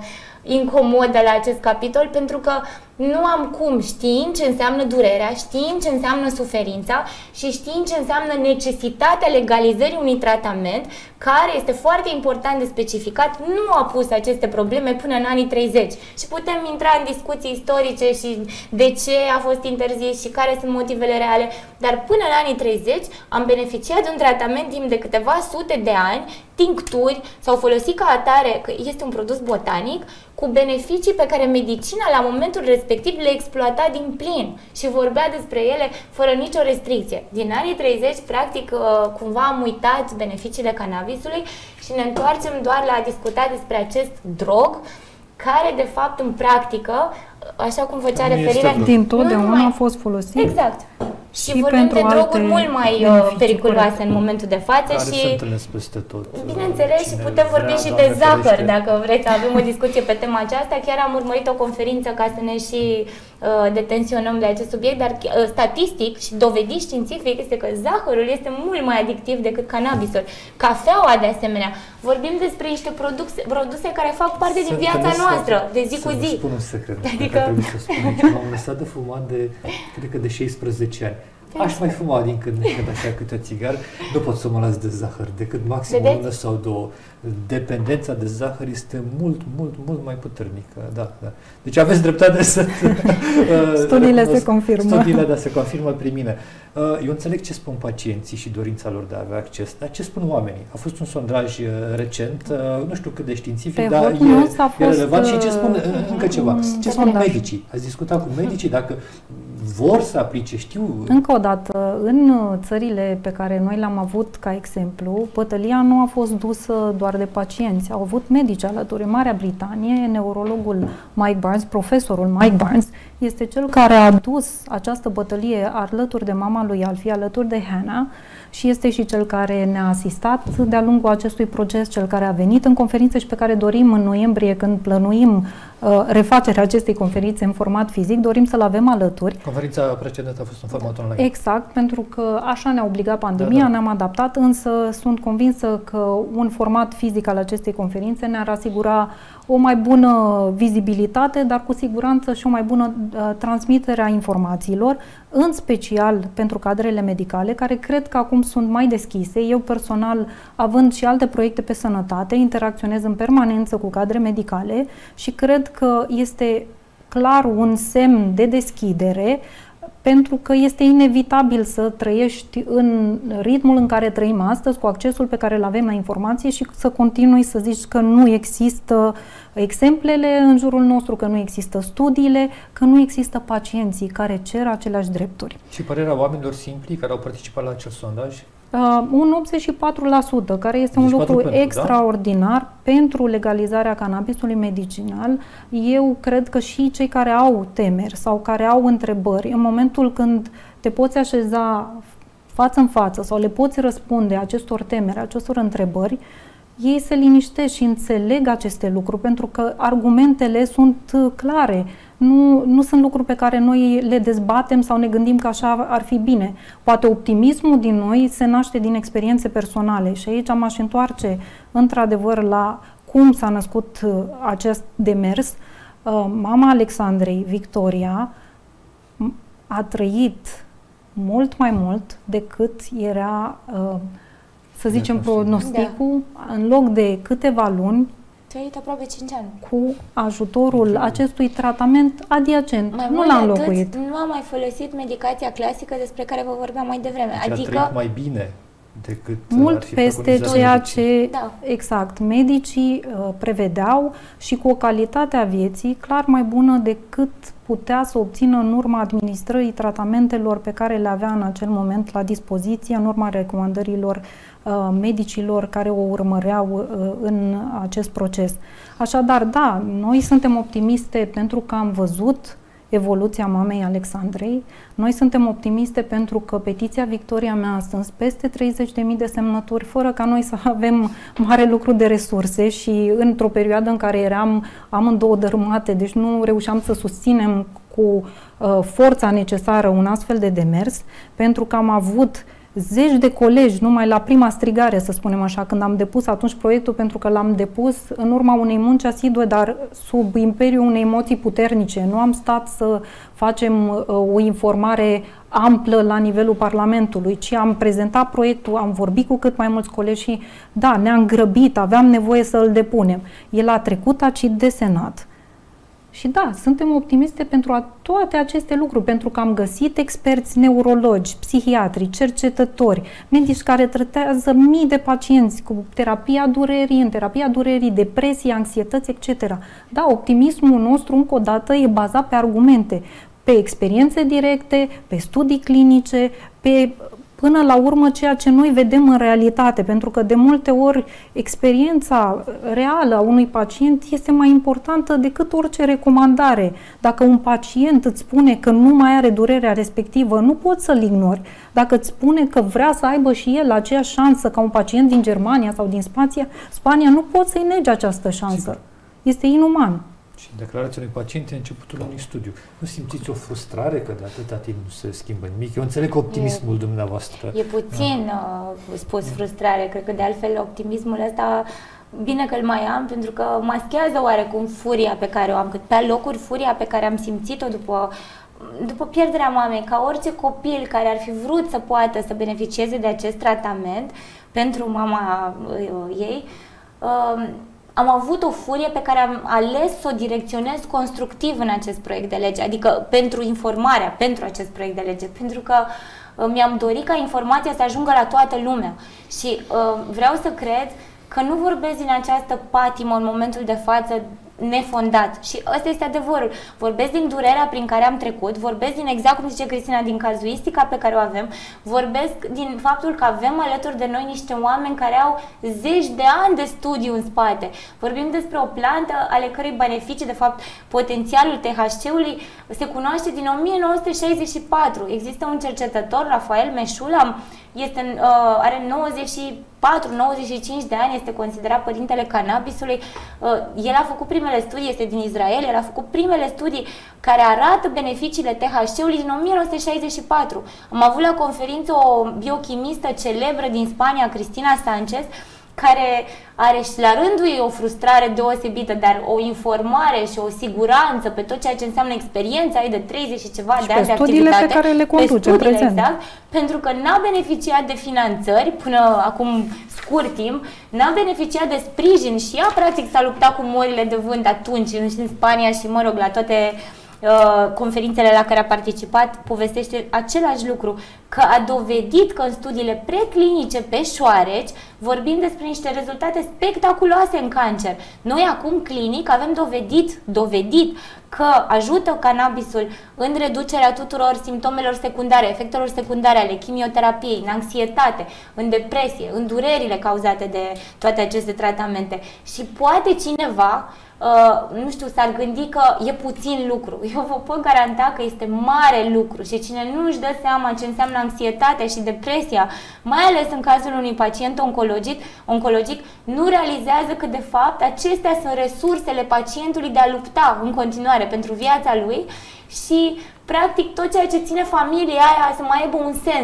incomodă la acest capitol, pentru că nu am cum, știind ce înseamnă durerea, știind ce înseamnă suferința și știind ce înseamnă necesitatea legalizării unui tratament, care este foarte important de specificat, nu a pus aceste probleme până în anii 30. Și putem intra în discuții istorice și de ce a fost interzis și care sunt motivele reale, dar până în anii 30 am beneficiat de un tratament timp de câteva sute de ani, tincturi, s-au folosit ca atare, că este un produs botanic, cu beneficii pe care medicina la momentul respectiv le exploata din plin și vorbea despre ele fără nicio restricție. Din anii 30, practic, cumva am uitat beneficiile cannabisului și ne întoarcem doar la a discuta despre acest drog, care de fapt în practică, așa cum făcea referire, din totdeauna a fost folosit. Exact. Și vorbim de droguri mult mai periculoase în momentul de față care și se întâlnesc peste tot. Bineînțeles, și putem vorbi și de zahăr, dacă vreți să avem o discuție pe tema aceasta. Chiar am urmărit o conferință ca să ne și detenționăm de acest subiect, dar statistic și dovedit științific este că zahărul este mult mai adictiv decât cannabisul. Cafeaua, de asemenea. Vorbim despre niște produse care fac parte din viața noastră, de zi cu zi. Să spun un secret, adică trebuie să spun aici. M-am lăsat de fumat cred că de 16 ani. Aș mai fuma din când în când așa câte o țigară, nu pot să mă las de zahăr, decât maxim o lună sau două. Dependența de zahăr este mult mai puternică. Da. Deci aveți dreptate să... Studiile se confirmă. Studiile, se confirmă prin mine. Eu înțeleg ce spun pacienții și dorința lor de a avea acces, dar ce spun oamenii? A fost un sondaj recent, nu știu cât de științific, dar e relevant și ce spun încă ceva. Ce spun medicii? Ați discutat cu medicii dacă vor să aplice, știu... Încă o dată, în țările pe care noi le-am avut ca exemplu, bătălia nu a fost dusă doar de pacienți. Au avut medici alături. În Marea Britanie, neurologul Mike Barnes, profesorul Mike Barnes, este cel care a dus această bătălie alături de mama lui Alfie, alături de Hannah, și este și cel care ne-a asistat de-a lungul acestui proces, cel care a venit în conferință și pe care dorim în noiembrie, când plănuim refacerea acestei conferințe în format fizic, dorim să-l avem alături. Conferința precedentă a fost în format online. Exact, pentru că așa ne-a obligat pandemia, ne-am adaptat, însă sunt convinsă că un format fizic al acestei conferințe ne-ar asigura o mai bună vizibilitate, dar cu siguranță și o mai bună transmitere a informațiilor, în special pentru cadrele medicale, care cred că acum sunt mai deschise. Eu personal, având și alte proiecte pe sănătate, interacționez în permanență cu cadre medicale și cred că este clar un semn de deschidere, pentru că este inevitabil să trăiești în ritmul în care trăim astăzi, cu accesul pe care îl avem la informație și să continui să zici că nu există exemplele în jurul nostru, că nu există studiile, că nu există pacienții care cer aceleași drepturi. Și părerea oamenilor simpli care au participat la acest sondaj? Un 84%, care este un lucru extraordinar pentru legalizarea cannabisului medicinal. Eu cred că și cei care au temeri sau care au întrebări, în momentul când te poți așeza față în față sau le poți răspunde acestor temeri, acestor întrebări, ei se liniștesc și înțeleg aceste lucruri, pentru că argumentele sunt clare. Nu sunt lucruri pe care noi le dezbatem sau ne gândim că așa ar fi bine. Poate optimismul din noi se naște din experiențe personale și aici m-aș întoarce într-adevăr la cum s-a născut acest demers. Mama Alexandrei, Victoria, a trăit mult mai mult decât era, să zicem, pronosticul. În loc de câteva luni, trăit aproape 5 ani. Cu ajutorul acestui tratament adiacent. Nu l-a înlocuit. Nu am mai folosit medicația clasică despre care vă vorbeam mai devreme. Deci adică a trăit mai bine decât mult peste ceea ce exact medicii prevedeau și cu o calitate a vieții clar mai bună decât putea să obțină în urma administrării tratamentelor pe care le avea în acel moment la dispoziție, în urma recomandărilor medicilor care o urmăreau în acest proces. Așadar, da, noi suntem optimiste pentru că am văzut evoluția mamei Alexandrei. Noi suntem optimiste pentru că petiția Victoria mea a strâns peste 30.000 de semnături, fără ca noi să avem mare lucru de resurse și într-o perioadă în care eram amândouă dărâmate, deci nu reușeam să susținem cu forța necesară un astfel de demers, pentru că am avut zeci de colegi numai la prima strigare, să spunem așa, când am depus atunci proiectul, pentru că l-am depus în urma unei munci asidue, dar sub imperiul unei emoții puternice. Nu am stat să facem o informare amplă la nivelul Parlamentului, ci am prezentat proiectul, am vorbit cu cât mai mulți colegi și da, ne-am grăbit, aveam nevoie să îl depunem. El a trecut acid de Senat. Și da, suntem optimiste pentru toate aceste lucruri, pentru că am găsit experți neurologi, psihiatri, cercetători, medici care tratează mii de pacienți cu terapia durerii, în terapia durerii, depresie, anxietăți, etc. Da, optimismul nostru, încă o dată, e bazat pe argumente, pe experiențe directe, pe studii clinice, pe până la urmă ceea ce noi vedem în realitate, pentru că de multe ori experiența reală a unui pacient este mai importantă decât orice recomandare. Dacă un pacient îți spune că nu mai are durerea respectivă, nu poți să-l ignori. Dacă îți spune că vrea să aibă și el aceeași șansă ca un pacient din Germania sau din Spania, nu poți să-i negi această șansă. Sigur. Este inuman. Și declarația unui pacient e începutul unui studiu. Nu simțiți o frustrare că de atâta timp nu se schimbă nimic? Eu înțeleg optimismul dumneavoastră. E puțin spus frustrare. Cred că de altfel optimismul ăsta, bine că îl mai am, pentru că maschează oarecum furia pe care o am. Cât pe locuri furia pe care am simțit-o după pierderea mamei, ca orice copil care ar fi vrut să poată să beneficieze de acest tratament pentru mama ei, am avut o furie pe care am ales să o direcționez constructiv în acest proiect de lege, adică pentru informarea, pentru acest proiect de lege, pentru că mi-am dorit ca informația să ajungă la toată lumea și vreau să cred că nu vorbesc din această patimă în momentul de față nefondat. Și ăsta este adevărul. Vorbesc din durerea prin care am trecut, vorbesc din, exact cum zice Cristina, din cazuistica pe care o avem, vorbesc din faptul că avem alături de noi niște oameni care au zeci de ani de studiu în spate. Vorbim despre o plantă ale cărei beneficii, de fapt, potențialul THC-ului se cunoaște din 1964. Există un cercetător, Rafael Meșula, are 94-95 de ani, este considerat părintele cannabisului. El a făcut primele studii, este din Israel, el a făcut primele studii care arată beneficiile THC-ului din 1964. Am avut la conferință o biochimistă celebră din Spania, Cristina Sanchez, care are și la rândul ei o frustrare deosebită, dar o informare și o siguranță pe tot ceea ce înseamnă experiența ei de 30 și ceva de ani de activitate. Pe care le conduce în prezent. Exact, pentru că n-a beneficiat de finanțări până acum scurt timp, n-a beneficiat de sprijin și ea practic s-a luptat cu morile de vânt atunci în Spania și mă rog la toate conferințele la care a participat, povestește același lucru, că a dovedit că în studiile preclinice pe șoareci vorbim despre niște rezultate spectaculoase în cancer. Noi acum clinic avem dovedit că ajută cannabisul în reducerea tuturor simptomelor secundare, efectelor secundare ale chimioterapiei, în anxietate, în depresie, în durerile cauzate de toate aceste tratamente. Și poate cineva nu știu, s-ar gândi că e puțin lucru. Eu vă pot garanta că este mare lucru și cine nu își dă seama ce înseamnă anxietatea și depresia, mai ales în cazul unui pacient oncologic, nu realizează că de fapt acestea sunt resursele pacientului de a lupta în continuare pentru viața lui și practic tot ceea ce ține familia aia să mai aibă un sens,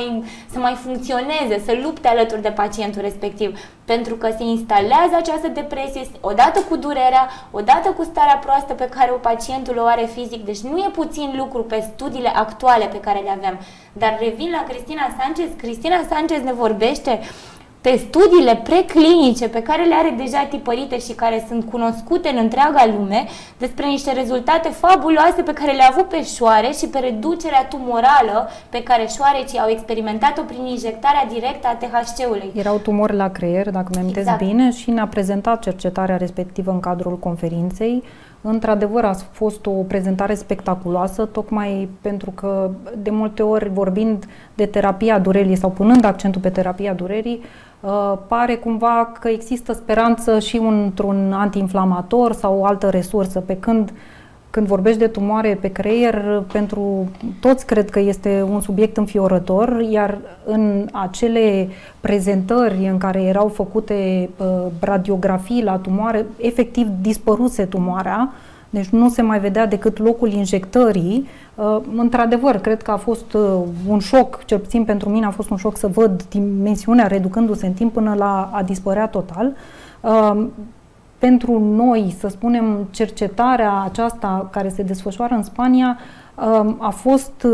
să mai funcționeze, să lupte alături de pacientul respectiv. Pentru că se instalează această depresie, odată cu durerea, odată cu starea proastă pe care pacientul o are fizic. Deci nu e puțin lucru pe studiile actuale pe care le avem. Dar revin la Cristina Sanchez. Cristina Sanchez ne vorbește pe studiile preclinice pe care le are deja tipărite și care sunt cunoscute în întreaga lume, despre niște rezultate fabuloase pe care le-a avut pe șoare și pe reducerea tumorală pe care șoarecii au experimentat-o prin injectarea directă a THC-ului. Erau tumori la creier, dacă mi-amintesc bine, și ne-a prezentat cercetarea respectivă în cadrul conferinței. Într-adevăr, a fost o prezentare spectaculoasă, tocmai pentru că de multe ori, vorbind de terapia durerii sau punând accentul pe terapia durerii, pare cumva că există speranță și într-un antiinflamator sau o altă resursă, pe când vorbești de tumoare pe creier, pentru toți cred că este un subiect înfiorător, iar în acele prezentări în care erau făcute radiografii la tumoare, efectiv dispăruse tumoarea, deci nu se mai vedea decât locul injectării. Într-adevăr, cred că a fost un șoc, cel puțin pentru mine a fost un șoc să văd dimensiunea reducându-se în timp până la a dispărea total. Pentru noi, să spunem, cercetarea aceasta care se desfășoară în Spania a fost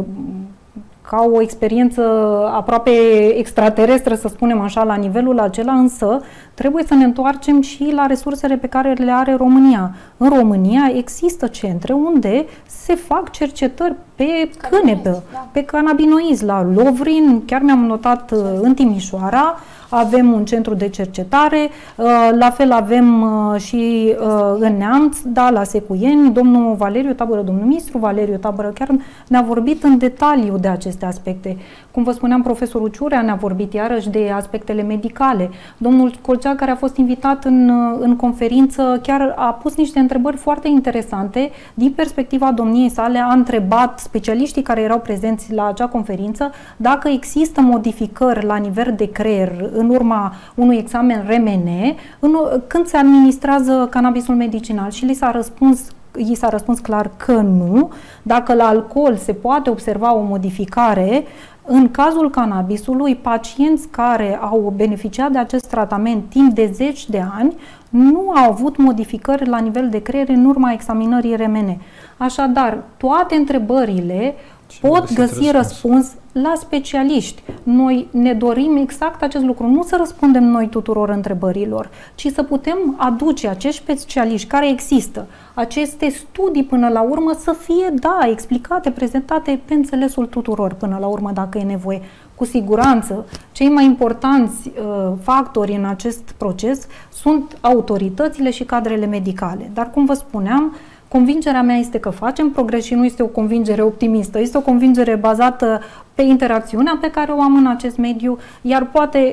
ca o experiență aproape extraterestră, să spunem așa, la nivelul acela, însă trebuie să ne întoarcem și la resursele pe care le are România. În România există centre unde se fac cercetări pe cânepe, pe cannabinoizi, la Lovrin, chiar mi-am notat în Timișoara, avem un centru de cercetare, la fel avem și în Neamț, da, la Secuieni, domnul Valeriu Tabără, domnul ministru Valeriu Tabără chiar ne-a vorbit în detaliu de aceste aspecte. Cum vă spuneam, profesorul Ciurea ne-a vorbit iarăși de aspectele medicale. Domnul Colcea, care a fost invitat în conferință, chiar a pus niște întrebări foarte interesante. Din perspectiva domniei sale, a întrebat specialiștii care erau prezenți la acea conferință dacă există modificări la nivel de creier în urma unui examen RMN când se administrează cannabisul medicinal și i s-a răspuns clar că nu. Dacă la alcool se poate observa o modificare, în cazul cannabisului, pacienți care au beneficiat de acest tratament timp de 10 de ani nu au avut modificări la nivel de creier în urma examinării RMN. Așadar, toate întrebările pot găsi răspuns la specialiști. Noi ne dorim exact acest lucru, nu să răspundem noi tuturor întrebărilor, ci să putem aduce acești specialiști care există, aceste studii până la urmă să fie, da, explicate, prezentate pe înțelesul tuturor până la urmă dacă e nevoie. Cu siguranță, cei mai importanți factori în acest proces sunt autoritățile și cadrele medicale. Dar, cum vă spuneam, convingerea mea este că facem progres și nu este o convingere optimistă, este o convingere bazată pe interacțiunea pe care o am în acest mediu, iar poate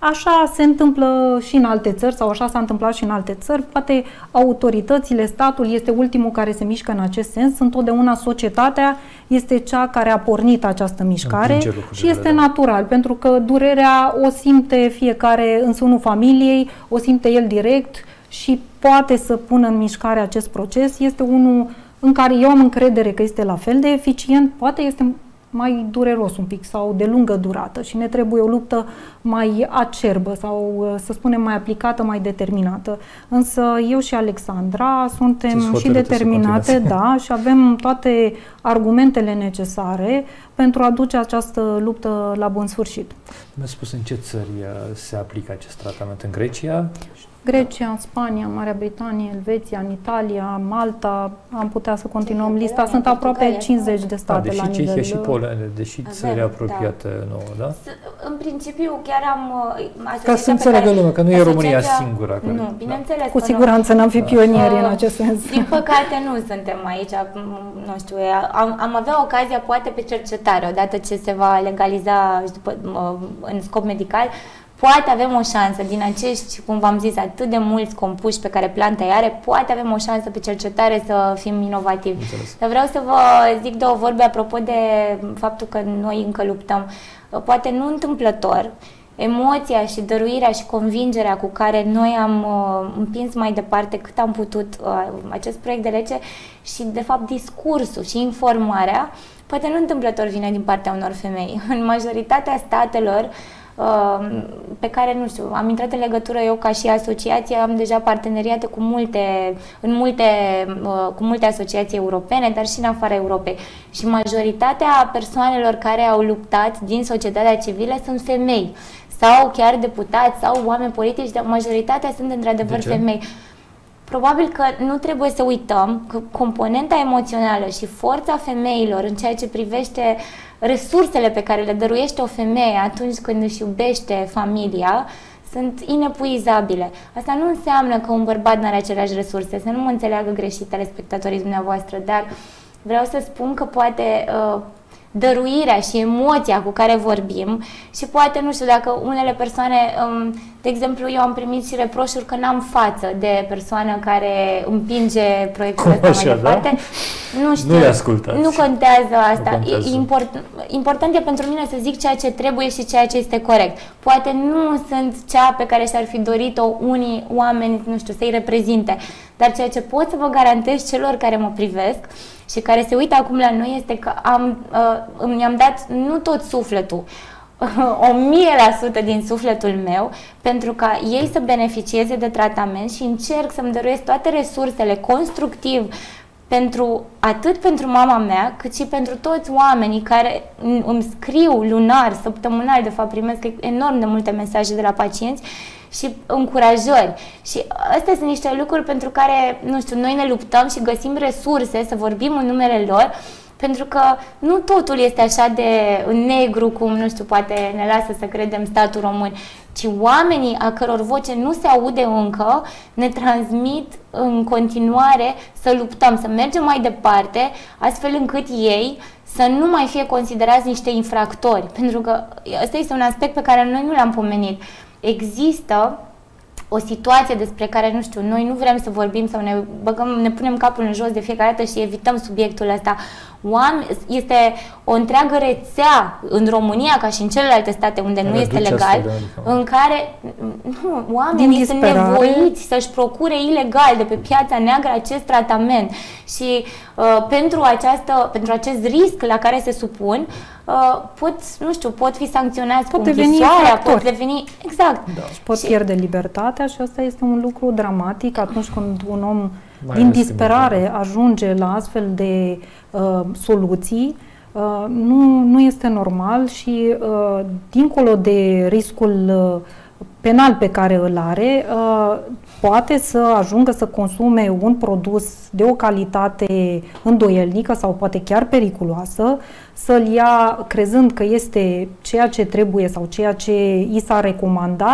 Așa se întâmplă și în alte țări sau așa s-a întâmplat și în alte țări. Poate autoritățile, statul este ultimul care se mișcă în acest sens. Întotdeauna societatea este cea care a pornit această mișcare și este natural, pentru că durerea o simte fiecare în sânul familiei, o simte el direct și poate să pună în mișcare acest proces. Este unul în care eu am încredere că este la fel de eficient, poate este mai dureros un pic sau de lungă durată și ne trebuie o luptă mai acerbă sau, să spunem, mai aplicată, mai determinată. Însă eu și Alexandra suntem și determinate, da, și avem toate argumentele necesare pentru a duce această luptă la bun sfârșit. Mi-a spus în ce țări se aplică acest tratament? În Grecia? Grecia, în Spania, Marea Britanie, Elveția, în Italia, Malta, am putea să continuăm lista. Sunt aproape 50 de state la nivel... Cehia și Polonia, deși țări apropiate nouă, da? În principiu, chiar am... Ca să înțelegă lumea, că nu e România singura. Nu, bineînțeles. Cu siguranță n-am fi pionieri în acest sens. Din păcate nu suntem aici, nu știu, am avea ocazia poate pe cercetare, odată ce se va legaliza în scop medical, poate avem o șansă din acești, cum v-am zis, atât de mulți compuși pe care planta îi are, poate avem o șansă pe cercetare să fim inovativi. Dar vreau să vă zic două vorbe apropo de faptul că noi încă luptăm. Poate nu întâmplător, emoția și dăruirea și convingerea cu care noi am împins mai departe cât am putut acest proiect de lege și, de fapt, discursul și informarea, poate nu întâmplător vine din partea unor femei. În majoritatea statelor pe care, nu știu, am intrat în legătură eu ca și asociație, am deja parteneriate cu multe asociații europene, dar și în afara Europei. Și majoritatea persoanelor care au luptat din societatea civilă sunt femei, sau chiar deputați, sau oameni politici, dar majoritatea sunt într-adevăr femei. Probabil că nu trebuie să uităm că componenta emoțională și forța femeilor în ceea ce privește resursele pe care le dăruiește o femeie atunci când își iubește familia sunt inepuizabile. Asta nu înseamnă că un bărbat nu are aceleași resurse, să nu mă înțeleagă greșit telespectatorii dumneavoastră, dar vreau să spun că poate dăruirea și emoția cu care vorbim și poate, nu știu, dacă unele persoane, de exemplu, eu am primit și reproșuri că n-am față de persoană care împinge proiectul ăsta mai departe. Da? Nu știu, nu contează asta. Important e pentru mine să zic ceea ce trebuie și ceea ce este corect. Poate nu sunt cea pe care și-ar fi dorit-o unii oameni, nu știu, să-i reprezinte, dar ceea ce pot să vă garantez celor care mă privesc și care se uită acum la noi este că mi-am dat nu tot sufletul, 1000% din sufletul meu pentru ca ei să beneficieze de tratament și încerc să-mi dăruiesc toate resursele constructiv atât pentru mama mea, cât și pentru toți oamenii care îmi scriu lunar, săptămânal, de fapt primesc enorm de multe mesaje de la pacienți și încurajări. Și astea sunt niște lucruri pentru care, nu știu, noi ne luptăm și găsim resurse să vorbim în numele lor, pentru că nu totul este așa de negru cum, nu știu, poate ne lasă să credem statul român, ci oamenii a căror voce nu se aude încă ne transmit în continuare să luptăm, să mergem mai departe, astfel încât ei să nu mai fie considerați niște infractori, pentru că ăsta este un aspect pe care noi nu l-am pomenit. Există o situație despre care, nu știu, noi nu vrem să vorbim sau ne punem capul în jos de fiecare dată și evităm subiectul ăsta. Este o întreagă rețea în România, ca și în celelalte state unde nu este legal, în care oamenii sunt nevoiți să-și procure ilegal de pe piața neagră acest tratament și pentru acest risc la care se supun, pot fi sancționați cu închisoarea, pot deveni, exact. Da. Și pot pierde libertatea și asta este un lucru dramatic atunci când un om din disperare ajunge la astfel de soluții. Nu este normal și dincolo de riscul penal pe care îl are, poate să ajungă să consume un produs de o calitate îndoielnică sau poate chiar periculoasă, să-l ia crezând că este ceea ce trebuie sau ceea ce i s-a recomandat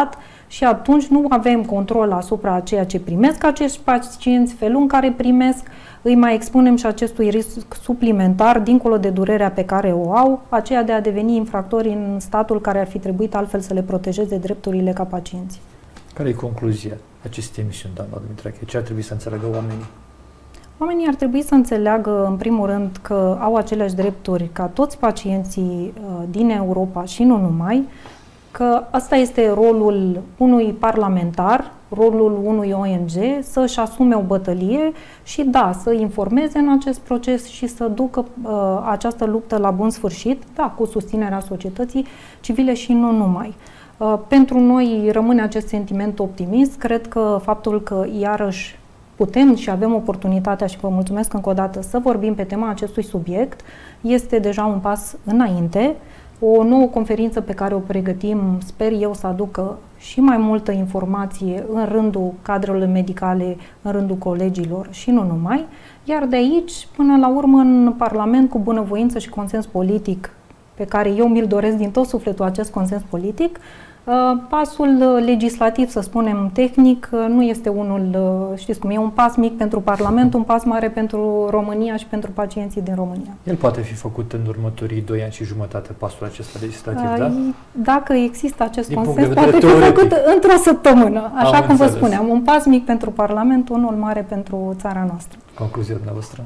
și atunci nu avem control asupra ceea ce primesc acești pacienți, felul în care primesc, îi mai expunem și acestui risc suplimentar, dincolo de durerea pe care o au, aceea de a deveni infractori în statul care ar fi trebuit altfel să le protejeze drepturile ca pacienți. Care e concluzia acestei emisiuni, doamna Dumitrache? Ce ar trebui să înțeleagă oamenii? Oamenii ar trebui să înțeleagă, în primul rând, că au aceleași drepturi ca toți pacienții din Europa și nu numai, că asta este rolul unui parlamentar, rolul unui ONG, să-și asume o bătălie și, da, să informeze în acest proces și să ducă această luptă la bun sfârșit, da, cu susținerea societății civile și nu numai. Pentru noi rămâne acest sentiment optimist. Cred că faptul că iarăși putem și avem oportunitatea, și vă mulțumesc încă o dată, să vorbim pe tema acestui subiect, este deja un pas înainte. O nouă conferință pe care o pregătim, sper eu să aducă și mai multă informație în rândul cadrelor medicale, în rândul colegilor și nu numai, iar de aici, până la urmă, în Parlament, cu bunăvoință și consens politic, pe care eu mi-l doresc din tot sufletul, acest consens politic, pasul legislativ, să spunem, tehnic, nu este unul, știți cum, e un pas mic pentru Parlament, un pas mare pentru România și pentru pacienții din România. El poate fi făcut în următorii 2 ani și jumătate, pasul acesta legislativ, da? Dacă există acest consens, poate fi făcut într-o săptămână, așa cum vă spuneam, un pas mic pentru Parlament, unul mare pentru țara noastră. Concluzia dumneavoastră?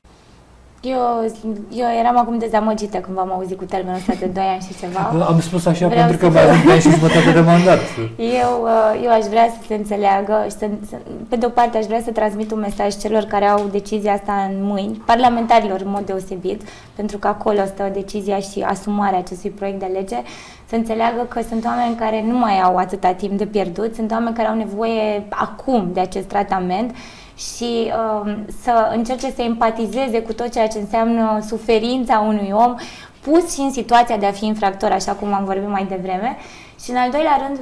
Eu eram acum dezamăgită când v-am auzit cu termenul ăsta de 2 ani și ceva. Am spus așa pentru că mai avem 2 ani și jumătate de mandat. Eu aș vrea să se înțeleagă și pe de o parte aș vrea să transmit un mesaj celor care au decizia asta în mâini, parlamentarilor în mod deosebit, pentru că acolo stă decizia și asumarea acestui proiect de lege, să înțeleagă că sunt oameni care nu mai au atâta timp de pierdut, sunt oameni care au nevoie acum de acest tratament și să încerce să empatizeze cu tot ceea ce înseamnă suferința unui om pus și în situația de a fi infractor, așa cum am vorbit mai devreme. Și în al doilea rând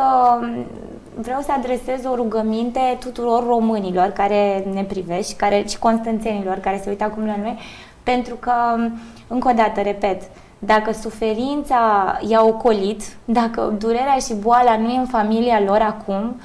vreau să adresez o rugăminte tuturor românilor care ne privesc și constanțenilor care se uită acum la noi, pentru că, încă o dată, repet, dacă suferința i-a ocolit, dacă durerea și boala nu e în familia lor acum,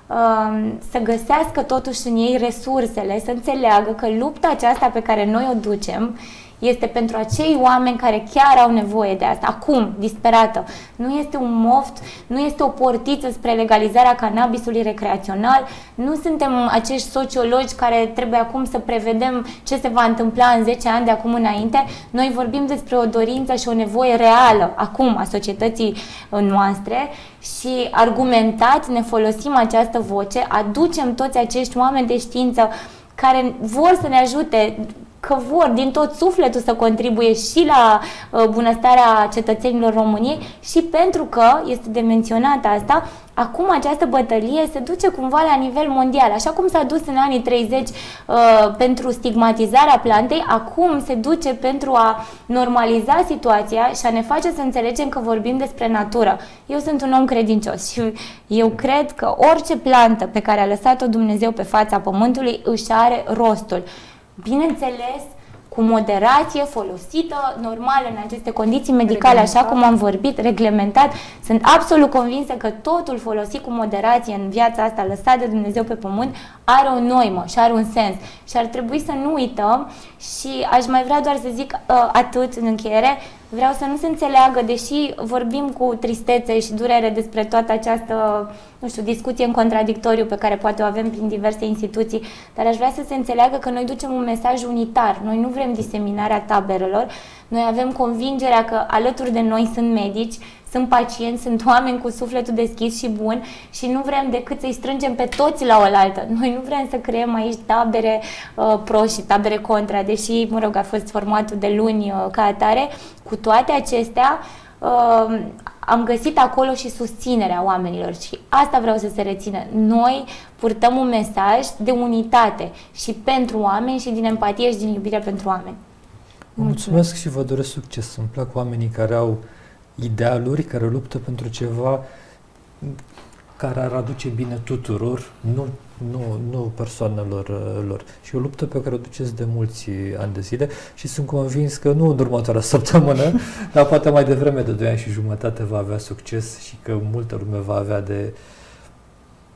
să găsească totuși în ei resursele, să înțeleagă că lupta aceasta pe care noi o ducem este pentru acei oameni care chiar au nevoie de asta, acum, disperată. Nu este un moft, nu este o portiță spre legalizarea cannabisului recreațional, nu suntem acești sociologi care trebuie acum să prevedem ce se va întâmpla în 10 ani de acum înainte. Noi vorbim despre o dorință și o nevoie reală, acum, a societății noastre și argumentat ne folosim această voce, aducem toți acești oameni de știință care vor să ne ajute, că vor din tot sufletul să contribuie și la bunăstarea cetățenilor României și pentru că, este de menționat asta, acum această bătălie se duce cumva la nivel mondial, așa cum s-a dus în anii 30 pentru stigmatizarea plantei, acum se duce pentru a normaliza situația și a ne face să înțelegem că vorbim despre natură. Eu sunt un om credincios și eu cred că orice plantă pe care a lăsat-o Dumnezeu pe fața pământului își are rostul. Bineînțeles, cu moderație, folosită, normal în aceste condiții medicale, așa cum am vorbit, reglementat. Sunt absolut convinsă că totul folosit cu moderație în viața asta lăsat de Dumnezeu pe pământ are o noimă și are un sens. Și ar trebui să nu uităm și aș mai vrea doar să zic atât în încheiere. Vreau să nu se înțeleagă, deși vorbim cu tristețe și durere despre toată această, nu știu, discuție în contradictoriu pe care poate o avem prin diverse instituții, dar aș vrea să se înțeleagă că noi ducem un mesaj unitar. Noi nu vrem diseminarea taberelor, noi avem convingerea că alături de noi sunt medici, sunt pacienți, sunt oameni cu sufletul deschis și bun și nu vrem decât să-i strângem pe toți la oaltă. Noi nu vrem să creăm aici tabere pro și tabere contra, deși, mă rog, a fost formatul de luni ca atare. Cu toate acestea, am găsit acolo și susținerea oamenilor și asta vreau să se rețină. Noi purtăm un mesaj de unitate și pentru oameni și din empatie și din iubire pentru oameni. Mulțumesc și vă doresc succes. Îmi plac oamenii care au idealuri, care luptă pentru ceva care ar aduce bine tuturor, nu persoanelor lor. Și o luptă pe care o duceți de mulți ani de zile și sunt convins că nu în următoarea săptămână, dar poate mai devreme de 2 ani și jumătate va avea succes și că multă lume va avea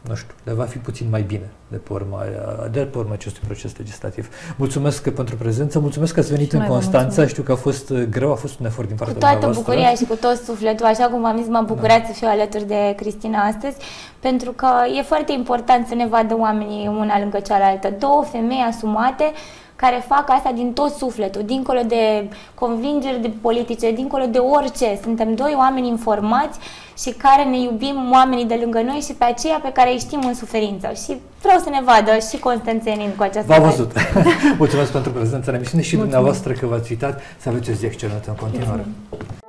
nu știu, le va fi puțin mai bine de pe urma acestui proces legislativ. Mulțumesc pentru prezență, mulțumesc că ați venit în Constanța, știu că a fost greu, a fost un efort din partea dumneavoastră. Cu toată bucuria și cu tot sufletul, așa cum v-am zis, m-am bucurat să fiu alături de Cristina astăzi, pentru că e foarte important să ne vadă oamenii una lângă cealaltă. Două femei asumate care fac asta din tot sufletul, dincolo de convingeri de politice, dincolo de orice. Suntem doi oameni informați și care ne iubim oamenii de lângă noi și pe aceia pe care îi știm în suferință. Și vreau să ne vadă și constanțenii cu această V-am văzut. Mulțumesc pentru prezența în emisiune și dumneavoastră că v-ați uitat. Să aveți o zi excelentă în continuare.